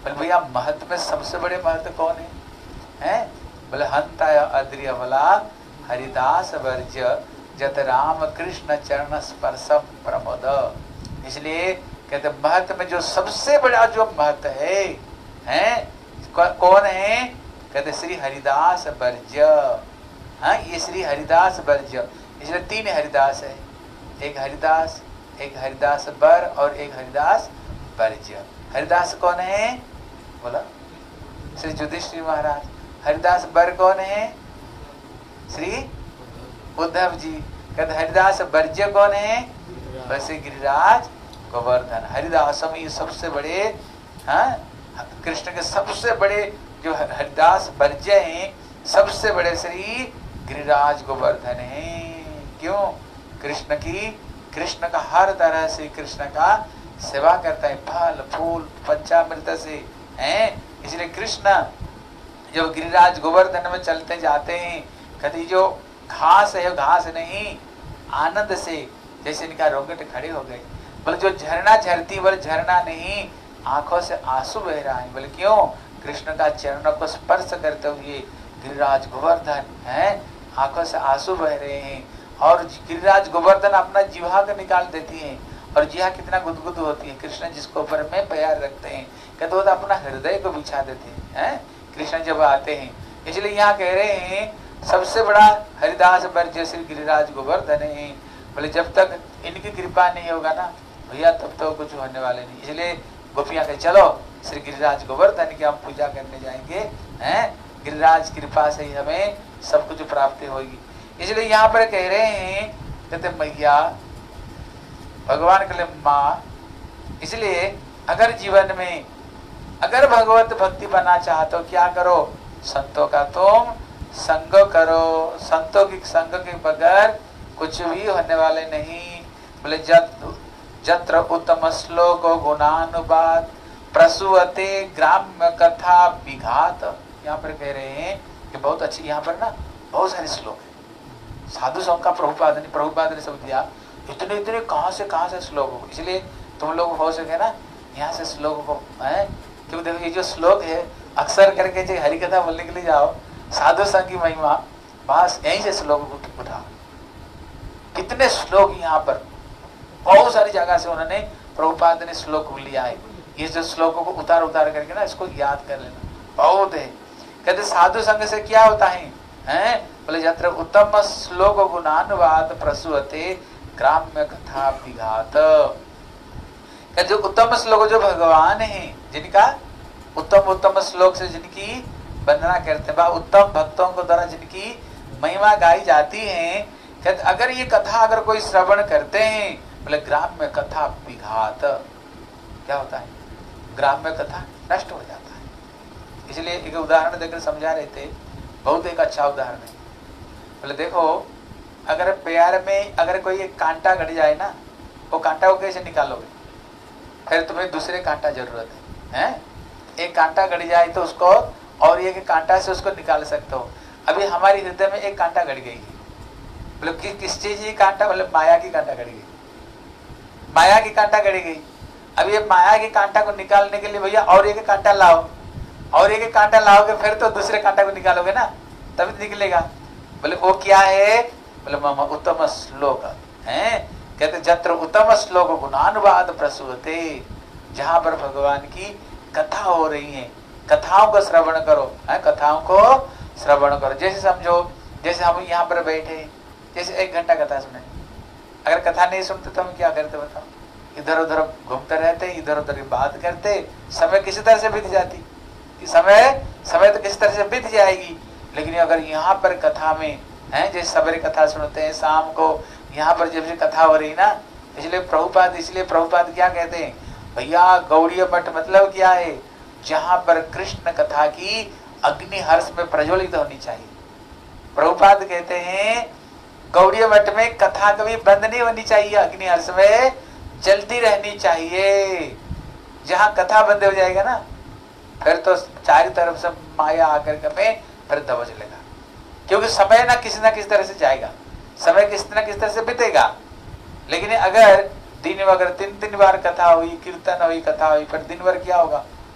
बोले भैया महत्व में सबसे बड़े महत्व कौन है, हैं? बोले हंता अद्रिय भला हरिदास वर्ज्य जत राम कृष्ण चरण स्पर्शम प्रमोद। इसलिए कहते महत्व में जो सबसे बड़ा जो महत्व है, हैं? कौन है? कहते श्री हरिदास वर्ज्य। हाँ, ये श्री हरिदास वर्ज्य, इसलिए तीन हरिदास है, एक हरिदास, एक हरिदास वर और एक हरिदास वर्ज्य। हरिदास कौन है? बोला श्री युधिष्ठिर महाराज। हरिदास वर कौन है? श्री उद्धव जी। कहते हरिदास वर्ज्य कौन है? वैसे गिरिराज गोवर्धन। हरिदासम ये सबसे बड़े, हाँ, कृष्ण के सबसे बड़े जो हरिदास वर्ज्य हैं, सबसे बड़े श्री गिरिराज गोवर्धन हैं। क्यों? कृष्ण की, कृष्ण का हर तरह से कृष्ण का सेवा करता है, फल फूल पंचामृत से, हैं? इसलिए कृष्ण जब गिरिराज गोवर्धन में चलते जाते हैं, कभी जो घास है घास नहीं, आनंद से जैसे इनका रोंगटे खड़े हो गए। बोले जो झरना झरती, बोले झरना नहीं, आंखों से आंसू बह रहा है। बोले क्यों? कृष्ण का चरणों को स्पर्श करते हुए गिरिराज गोवर्धन, हैं, आंखों से आंसू बह रहे हैं। और गिरिराज गोवर्धन अपना जीवा को निकाल देती है, और जीवा कितना गुदगुद होती है। कृष्ण जिसको ऊपर में पैर रखते हैं, कहते वो तो अपना हृदय को बिछा देते हैं, हैं? कृष्ण जब आते हैं, इसलिए यहाँ कह रहे हैं सबसे बड़ा हरिदास वर्ज्य श्री गिरिराज गोवर्धन है। बोले जब तक इनकी कृपा नहीं होगा ना भैया, तब तो कुछ होने वाले नहीं। इसलिए गोपियां कहे चलो श्री गिरिराज गोवर्धन की हम पूजा करने जाएंगे, हैं? गिरिराज कृपा से ही हमें सब कुछ प्राप्ति होगी। इसलिए यहाँ पर कह रहे हैं, कहते मैया भगवान के लिए माँ। इसलिए अगर जीवन में अगर भगवत भक्ति बनना चाहते हो, क्या करो? संतों का तुम संग करो। संतों की संग के बगैर कुछ भी होने वाले नहीं। बोले जत जत्र उत्तम श्लोक गुणानुवाद प्रसूवते ग्राम्य कथा विघात। यहाँ पर कह रहे हैं कि बहुत अच्छी, यहाँ पर ना बहुत सारे श्लोक है। साधु संघ का प्रभुपाद ने प्रभुपाद ने सब दिया, इतने इतने कहाँ से कहाँ से श्लोक हो। इसलिए तुम लोग हो सके ना यहाँ से श्लोक हो, है? क्योंकि देखो ये जो श्लोक है अक्सर करके जो हरि कथा बोलने के लिए जाओ, साधु संघ की महिमा, बस यहीं से श्लोक उठाओ। कितने श्लोक यहाँ पर बहुत सारी जगह से उन्होंने प्रभुपाद ने श्लोक लिया है। ये जो श्लोकों को उतार उतार करके ना इसको याद कर लेना बहुत है। कहते साधु संघ से क्या होता है, हैं? बोले यत्र उत्तम श्लोक गुणानुवाद प्रसूवते ग्राम्य कथा विघात। जो उत्तम श्लोक जो भगवान है, जिनका उत्तम उत्तम श्लोक से जिनकी वंदना करते हैं, उत्तम भक्तों को द्वारा जिनकी महिमा गाई जाती है, कहते अगर ये कथा अगर कोई श्रवण करते हैं, बोले ग्राम्य कथा विघात। क्या होता है? ग्राम्य कथा नष्ट हो जाता है। इसलिए एक उदाहरण देकर समझा रहे थे, बहुत एक अच्छा उदाहरण है। बोले देखो अगर पैर में अगर कोई एक कांटा गड़ जाए ना, वो कांटा को कैसे निकालोगे? फिर तुम्हें दूसरे कांटा जरूरत है, हैं? एक कांटा गड़ जाए तो उसको और एक कांटा से उसको निकाल सकते हो। अभी हमारी हृदय में एक कांटा गड़ गई है, बोले कि, किस चीज की कांटा? बोले माया की कांटा गड़ गई, माया की कांटा गड़ गई। अब ये माया की कांटा को निकालने के लिए भैया और एक कांटा लाओ, और एक कांटा लाओगे फिर तो दूसरे कांटा को निकालोगे ना, तभी निकलेगा। बोले वो क्या है? बोले मामा उत्तम श्लोक है। कहते जत्र उत्तम श्लोक गुणानुवाद प्रसूवते, जहां पर भगवान की कथा हो रही है, कथाओं को श्रवण करो, है? कथाओं को श्रवण करो। जैसे समझो जैसे हम यहाँ पर बैठे, जैसे एक घंटा कथा सुने, अगर कथा नहीं सुनते तो हम क्या करते बताओ? इधर उधर घूमते रहते, इधर उधर की बात करते, समय किसी तरह से बीत जाती। समय समय तो किसी तरह से बीत जाएगी। लेकिन अगर यहाँ पर कथा में है, जैसे सवेरे कथा सुनते हैं, शाम को यहाँ पर जब से कथा हो रही ना, इसलिए प्रभुपाद इसलिए प्रभुपाद क्या कहते हैं भैया, गौड़ीय मठ मतलब क्या है? जहाँ पर कृष्ण कथा की अग्नि हर्ष में प्रज्वलित होनी चाहिए। प्रभुपाद कहते हैं गौड़ीय मठ में कथा कभी बंद नहीं होनी चाहिए, अग्नि हर्ष में चलती रहनी चाहिए। जहाँ कथा बंद हो जाएगा ना, फिर तो चारों तरफ से माया आकर के में फिर दबा चलेगा। क्योंकि समय ना किसी ना किसी तरह से जाएगा, समय किसी ना किसी तरह से बीतेगा। लेकिन अगर दिन में अगर तीन तीन बार कथा हुई, कीर्तन हुई, कथा हुई, फिर दिन भर क्या होगा?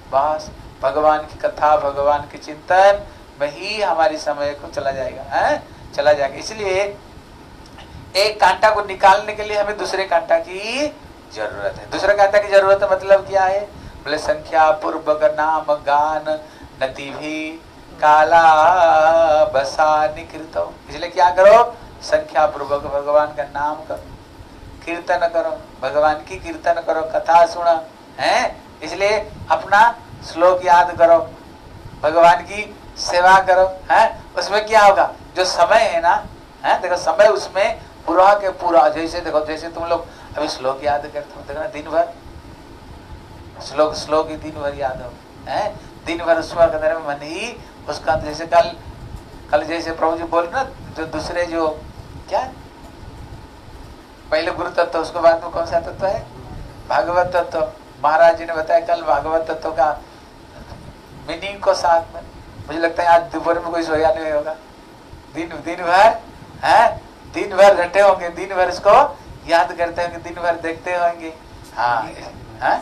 बस भगवान की कथा, भगवान के चिंतन में ही हमारी समय को चला जाएगा, है चला जाएगा। इसलिए एक कांटा को निकालने के लिए हमें दूसरे कांटा की जरूरत है। दूसरे कांटा की जरूरत है मतलब क्या है? बोले संख्या पूर्वक नाम गान नति भी काला बसा निकृत। इसलिए क्या करो? संख्या पूर्वक भगवान का नाम करो, कीर्तन करो, भगवान की कीर्तन करो, कथा सुनो, हैं? इसलिए अपना श्लोक याद करो, भगवान की सेवा करो, हैं? उसमें क्या होगा? जो समय है ना, हैं? देखो समय उसमें पूरा के पूरा, जैसे देखो जैसे तुम लोग अभी श्लोक याद करते हो, देखो ना दिन भर श्लोक श्लोक ही दिन भर याद हो, हैं? दिन भर उसमें अंदर में मन ही उसका, जैसे कल कल जैसे प्रभु जी बोले ना, जो दूसरे जो क्या पहले गुरु तत्व, उसके बाद में कौन सा तत्व है? भागवत तत्व। महाराज जी ने बताया कल भागवत तत्व का मीनिंग को साथ में। मुझे लगता है आज दोपहर में कोई सोया नहीं होगा, दिन दिन भर है, दिन भर रटे होंगे, दिन भर इसको याद करते होंगे, दिन भर देखते होंगे। हाँ, हाँ?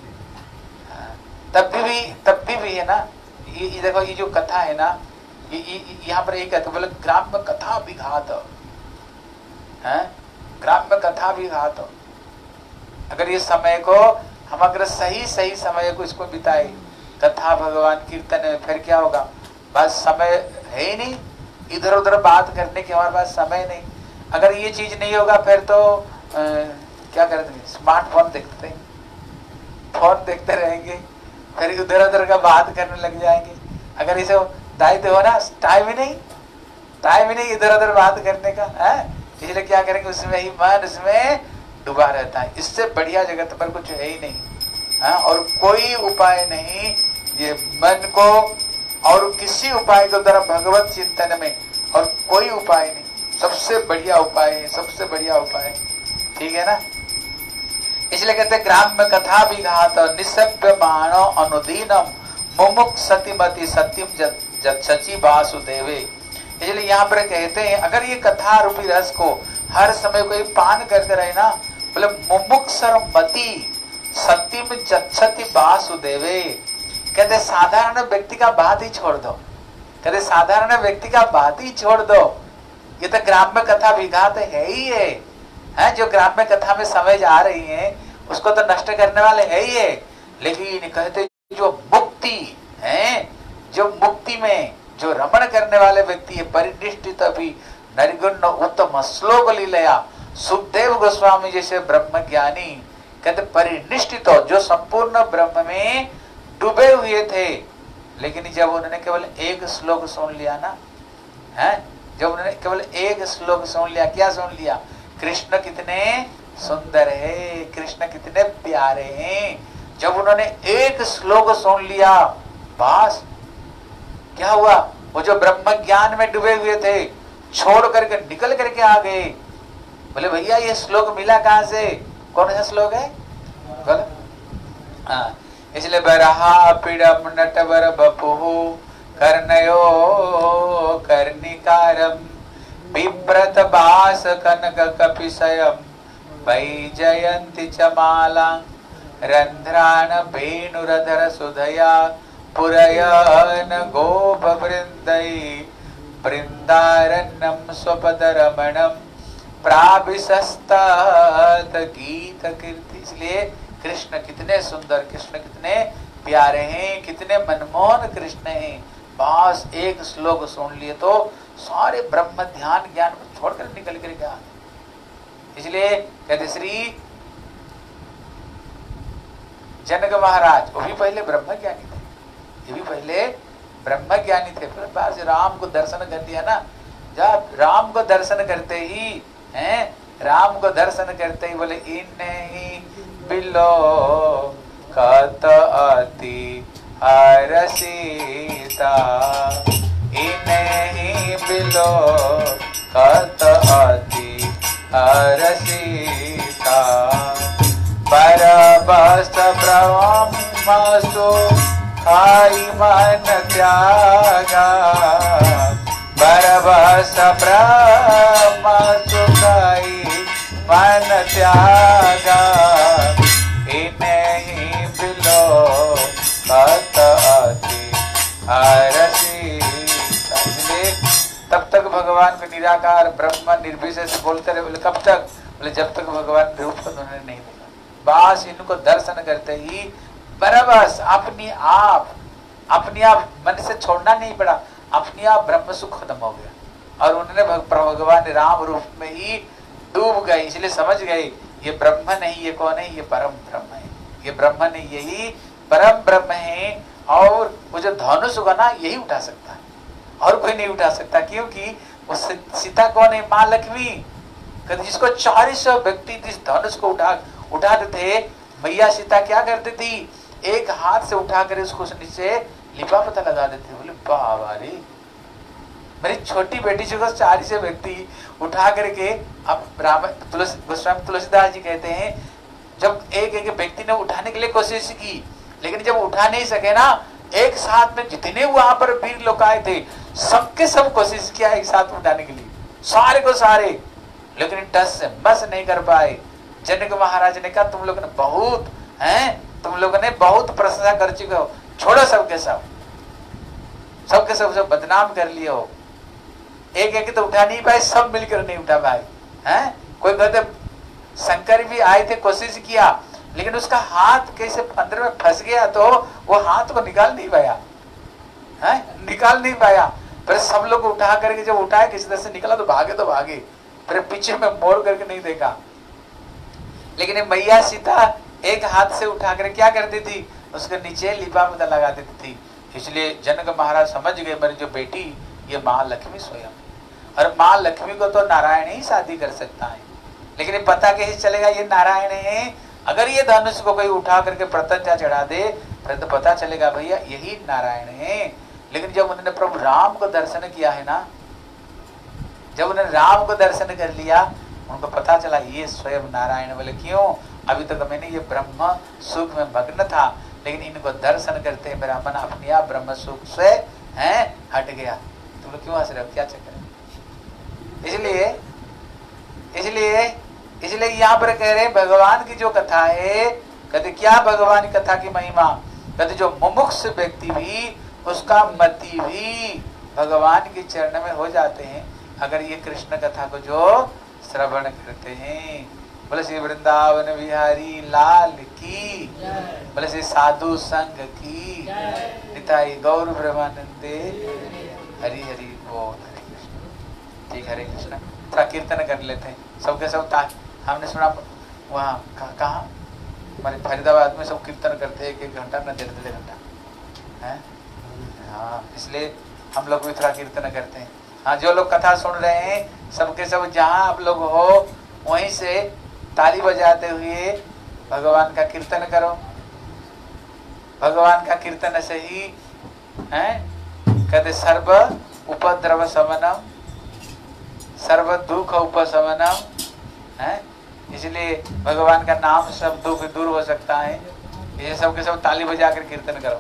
तब भी तब भी भी है ना, ये, ये देखो ये जो कथा है ना, ये, ये यहाँ पर एक है तो बोले ग्राम में कथा विघात है, ग्राम में कथा विघात। अगर ये समय को हम अगर सही सही समय को इसको बिताए कथा भगवान कीर्तन में, फिर क्या होगा? बस समय है ही नहीं, इधर उधर बात करने के हमारे पास समय नहीं। अगर ये चीज नहीं होगा फिर तो आ, क्या करते हैं? स्मार्टफोन देखते हैं, फोन देखते रहेंगे, फिर उधर उधर का बात करने लग जाएंगे। अगर इसे दायित्व हो ना, टाइम ही नहीं, टाइम ही नहीं इधर उधर बात करने का, है? इसलिए क्या करेंगे? उसमें ही मन उसमें डूबा रहता है। इससे बढ़िया जगत पर कुछ है ही नहीं, है? और कोई उपाय नहीं ये मन को, और किसी उपाय के द्वारा भगवत चिंतन में और कोई उपाय नहीं, सबसे बढ़िया उपाय है, सबसे बढ़िया उपाय, ठीक है ना? इसलिए कहते हैं ग्राम में कथा विघात निसभ्य मानो अनुदीनम मुमुक्ष सतिमति सत्यम जत्सचि वासुदेवे। इसलिए यहाँ पर कहते हैं अगर ये कथा रूपी रस को हर समय कोई पान करते रहे ना, बोले मुमुक्षर मति सत्यम जत्सति वासुदेवे। कहते साधारण व्यक्ति का बात ही छोड़ दो, कहते साधारण व्यक्ति का बात ही छोड़ दो, ये तो ग्राम्य कथा विघात है ही है, है? जो ग्राम्य कथा में समय जा रही है उसको तो नष्ट करने वाले है ही है। लेकिन कहते जो मुक्ति है, जो मुक्ति में जो रमण करने वाले व्यक्ति है, परिनिष्ठित अभी नरिगुण उत्तम श्लोक लीलया सुखदेव गोस्वामी जैसे ब्रह्म ज्ञानी, कहते परिनिष्ठित जो संपूर्ण ब्रह्म में डूबे हुए थे, लेकिन जब उन्होंने केवल एक श्लोक सुन लिया ना, है? जब उन्होंने केवल एक श्लोक सुन लिया, क्या सुन लिया? कृष्ण कितने सुंदर है, कृष्ण कितने प्यारे हैं, जब उन्होंने एक श्लोक सुन लिया, बस क्या हुआ? वो जो ब्रह्म ज्ञान में डूबे हुए थे छोड़ करके निकल करके आ गए। बोले भैया ये श्लोक मिला कहां से? कौन सा श्लोक है? बोले हाँ, इसलिए बरहा पीड़म नटवर बपुहु कर्णयो कर्णिकारम बिभ्रत बास कनक कपिशयम वैजयंती च मालां रंध्रान भेनुरधर सुधया पुरयन गोप वृंदई वृंदारण्यम स्वपदरमणम प्राभिशस्तात गीत कीर्ति। इसलिए कृष्ण कितने सुंदर, कृष्ण कितने प्यारे हैं, कितने मनमोहन कृष्ण हैं। बस एक श्लोक सुन लिए तो सारे ब्रह्म ध्यान ज्ञान को छोड़कर निकल कर गया। इसलिए कहते श्री जनक महाराज, वो भी पहले ब्रह्म ज्ञानी थे, ये भी पहले ब्रह्म ज्ञानी थे, फिर बाद राम को दर्शन कर दिया ना। जब राम को दर्शन करते ही हैं, राम को दर्शन करते ही बोले इन्हीं बिलो कत अति हर सीता, इन्हीं बिलो कत अति हर सीता, परबस ब्रह्मसु खाई मन त्यागा, परबस ब्रह्मसु खाई मन त्यागा, इन्हीं बिलो भगवान को निराकार ब्रह्म निर्विशेष बोलते रहे। बोले कब तक? बोले जब तक भगवान रूप को उन्होंने नहीं देखा। बस इनको दर्शन करते ही बराबर अपनी आप अपनी आप मन से छोड़ना नहीं पड़ा, अपनी आप ब्रह्म सुख खत्म हो गया और उन्होंने भगवान राम रूप में ही डूब गए। इसलिए समझ गए ये ब्रह्म नहीं, ये कौन है? ये परम ब्रह्म है। ये ब्रह्म नहीं, यही परम ब्रह्म है। और वो जो धनुष होगा ना, यही उठा सकता है और कोई नहीं उठा सकता। क्योंकि वो सीता कौन है? माँ लक्ष्मी। कहते जिसको चालीस व्यक्ति जिस धनुष को उठा उठाते थे, मैया सीता क्या करती थी? एक हाथ से उठा कर उसको नीचे लिपा पता लगा देते। बोले बाबा रे, मेरी छोटी बेटी जो चालीस व्यक्ति उठा करके, अब राम तुलसी गोस्वामी तुलसीदास जी कहते हैं जब एक एक व्यक्ति ने उठाने के लिए कोशिश की, लेकिन जब उठा नहीं सके ना, एक साथ में जितने वहां पर वीर लोग आए थे सबके सब कोशिश किया एक साथ उठाने के लिए, सारे को सारे, लेकिन टस से मस नहीं कर पाए। जनक महाराज ने कहा तुम लोगों ने बहुत हैं, तुम लोगों ने बहुत प्रशंसा कर चुके हो, छोड़ो सबके सब सबके सब सब बदनाम कर लिए हो। एक एक तो उठा नहीं पाए, सब मिलकर नहीं उठा पाए हैं। कोई कहते शंकर भी आए थे, कोशिश किया, लेकिन उसका हाथ कैसे अंदर में फंस गया तो वो हाथ को निकाल नहीं पाया है, निकाल नहीं पाया। फिर सब लोग उठा करके जब उठाए किसी तरह से निकला तो भागे तो भागे, फिर पीछे में मोड़ करके नहीं देखा। लेकिन मैया सीता एक हाथ से उठा कर क्या करती थी? उसके नीचे लिपा पता लगा देती थी। इसलिए जनक महाराज समझ गए मेरी जो बेटी ये माँ लक्ष्मी स्वयं, और माँ लक्ष्मी को तो नारायण ही शादी कर सकता है। लेकिन ये पता कैसे चलेगा ये नारायण है? अगर ये धनुष को कोई उठा करके प्रत्यंचा चढ़ा दे फिर तो पता चलेगा भैया यही नारायण है। लेकिन जब उन्होंने प्रभु राम को दर्शन किया है ना, जब उन्होंने राम को दर्शन कर लिया, उनको पता चला ये स्वयं नारायण। बोले क्यों? अभी तक तो मैंने ये ब्रह्म सुख में मग्न था, लेकिन इनको दर्शन करते मेरा मन अपने आप ब्रह्म सुख से है हट गया। तुम लोग क्यों हंस रहे हो? क्या चक्कर है? इसलिए इसलिए इसलिए यहाँ पर कह रहे भगवान की जो कथा है, कहते क्या भगवान की कथा की महिमा, कहते जो मुमुक्ष व्यक्ति भी उसका मति भी भगवान के चरण में हो जाते हैं अगर ये कृष्ण कथा को जो श्रवण करते हैं। बोले श्री वृंदावन बिहारी लाल की, बोले श्री साधु संघ की, निताई गौर ब्रह्मानंदे, हरि हरि बोल, हरे कृष्ण। ठीक, हरे कृष्ण। थोड़ा कीर्तन कर लेते हैं सबके सब। हमने सुना वहाँ कहाँ हमारे फरीदाबाद में सब कीर्तन करते हैं एक एक घंटा न डेढ़ डेढ़ घंटा है। हाँ, इसलिए हम लोग भी थोड़ा कीर्तन करते हैं। हाँ, जो लोग कथा सुन रहे हैं सबके सब जहाँ आप लोग हो वहीं से ताली बजाते हुए भगवान का कीर्तन करो। भगवान का कीर्तन से ही है कहते सर्व उपद्रव शमनम, सर्व दुख उपशमनम है। इसलिए भगवान का नाम सब दुख दूर हो सकता है। ये सब के सब ताली बजा कर कीर्तन करो।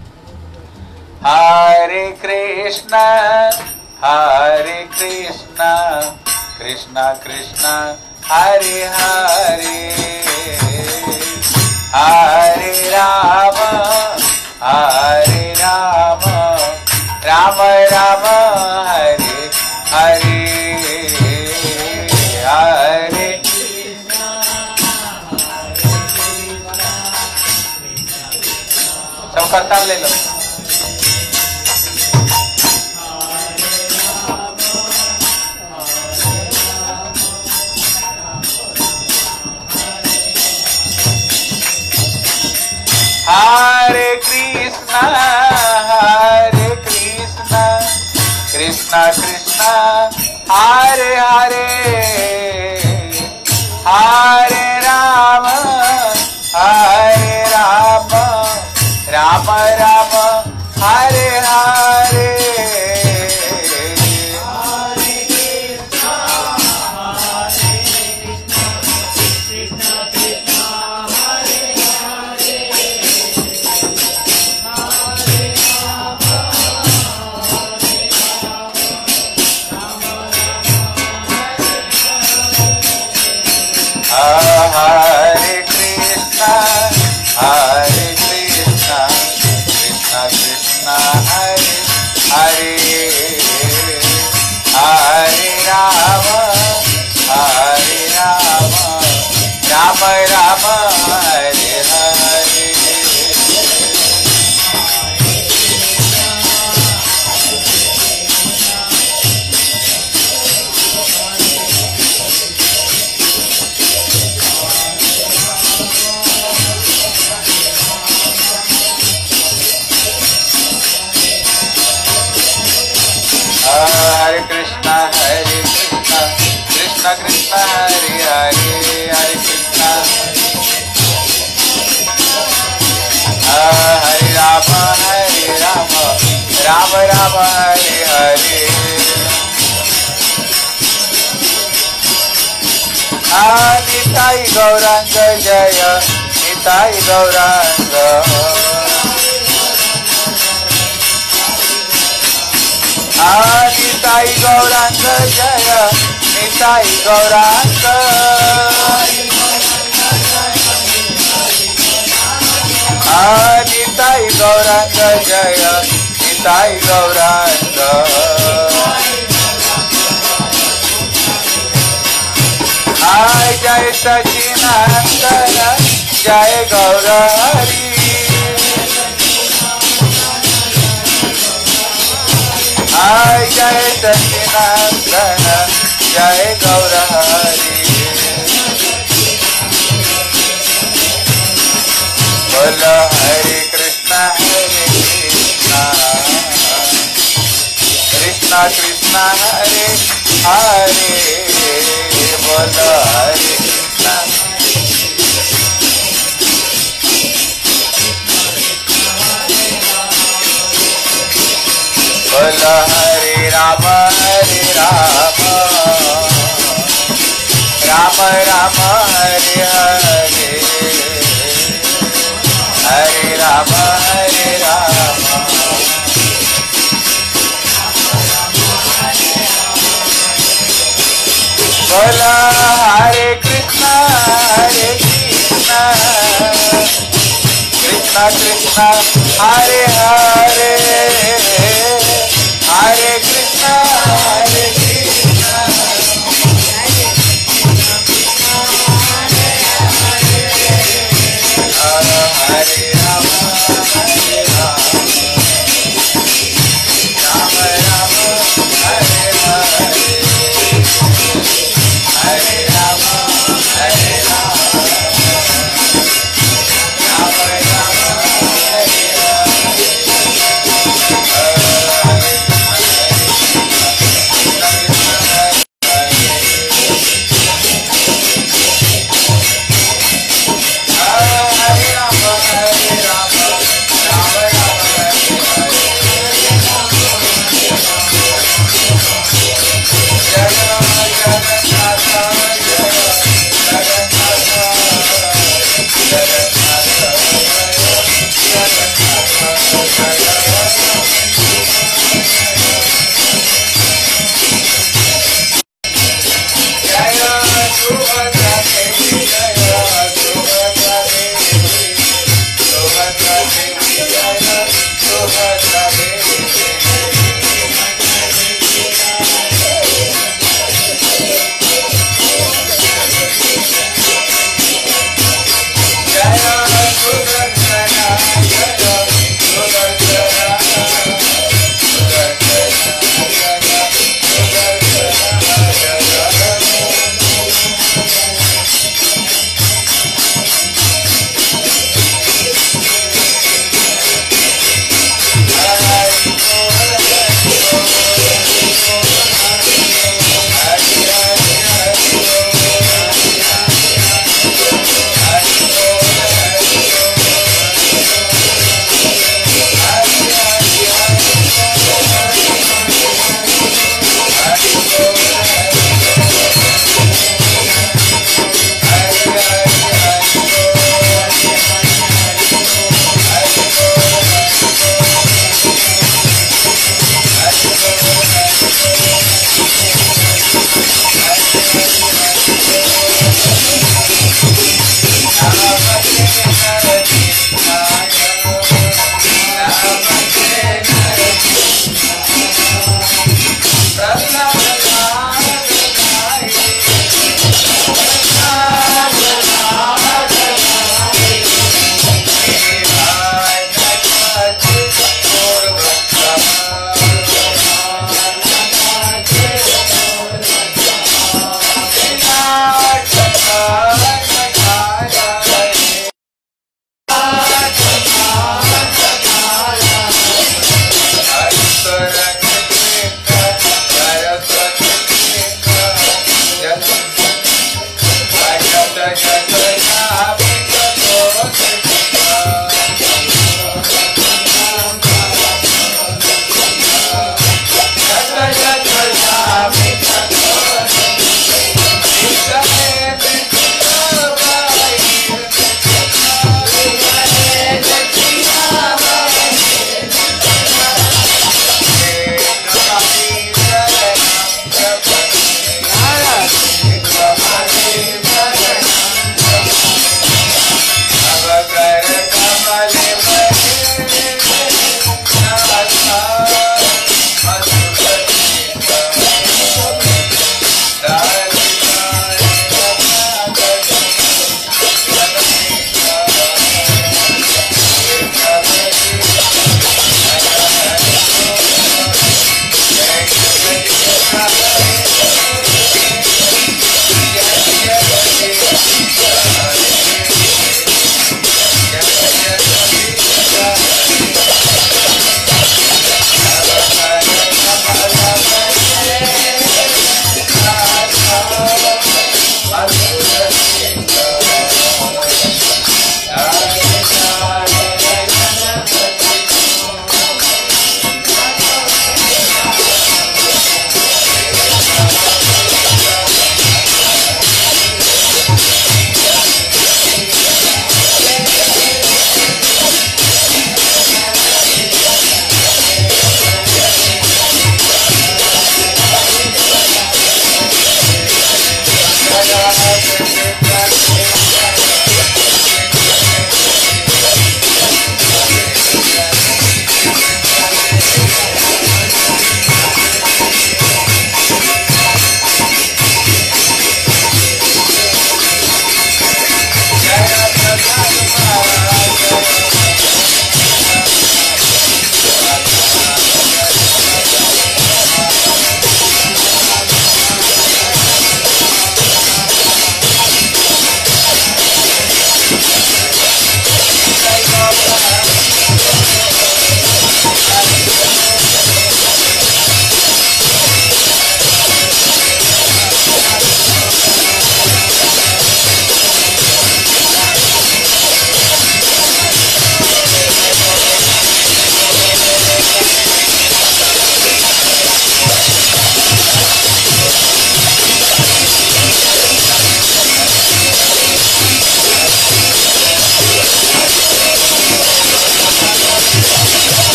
हरे कृष्णा हरे कृष्णा कृष्णा कृष्णा हरे हरे, हरे राम हरे राम राम राम हरे हरे, हरे सब करता ले लो। हरे कृष्णा हरे कृष्णा कृष्णा कृष्णा हरे हरे, हरे राम हरे राम राम राम हरे हरे, हरे कृष्णा हरे कृष्णा निताई गौरांग जय निताई गौरांग निताई गौरांग जय निताई गौरांग निताई गौरांग जय निताई गौरांग आय जय सचिनंदन जय गौरहरि आय जय सचिनंदन जय गौरहरि बोलो हरे कृष्ण हरे कृष्ण कृष्ण कृष्ण हरे हरे बोलो हरे कृष्ण बोलो हरे राम हरे राम राम राम हरे हरे हरे राम हरे राम बोलो हरे कृष्ण हरे कृष्ण कृष्ण कृष्ण हरे हरे हरे कृष्ण हरे कृष्ण हरे राम हरे राम राम राम हरे हरे हरे राम हरे राम राम राम हरे हरे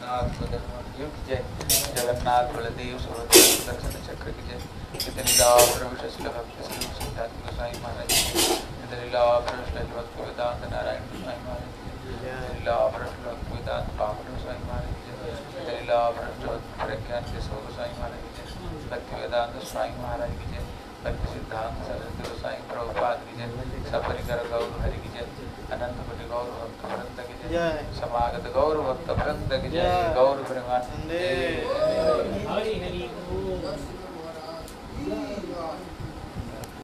जगन्नाथ बलदेव की जय, जगन्नाथ बलदेव सुभद्रा सुदर्शन चक्र की जय, लीला प्रभु शशिल भक्ति श्री सिद्धार्थ गोसाई महाराज की जय, लीला प्रभु शशिल भक्ति वेदांत नारायण गोसाई महाराज की जय, लीला प्रभु भक्ति वेदांत पावन गोसाई महाराज की जय, लीला प्रभु प्रज्ञान केशव गोसाई महाराज की जय, भक्ति वेदांत स्वामी महाराज की जय, भक्ति सिद्धांत सरस्वती गोसाई प्रभुपाद की जय, सपरिकर गौर हरि की जय, अनंत कोटि गौर भक्त वृंद की जय, समागत गौर भक्त वृंद की जय, गौर प्रेमानंदे।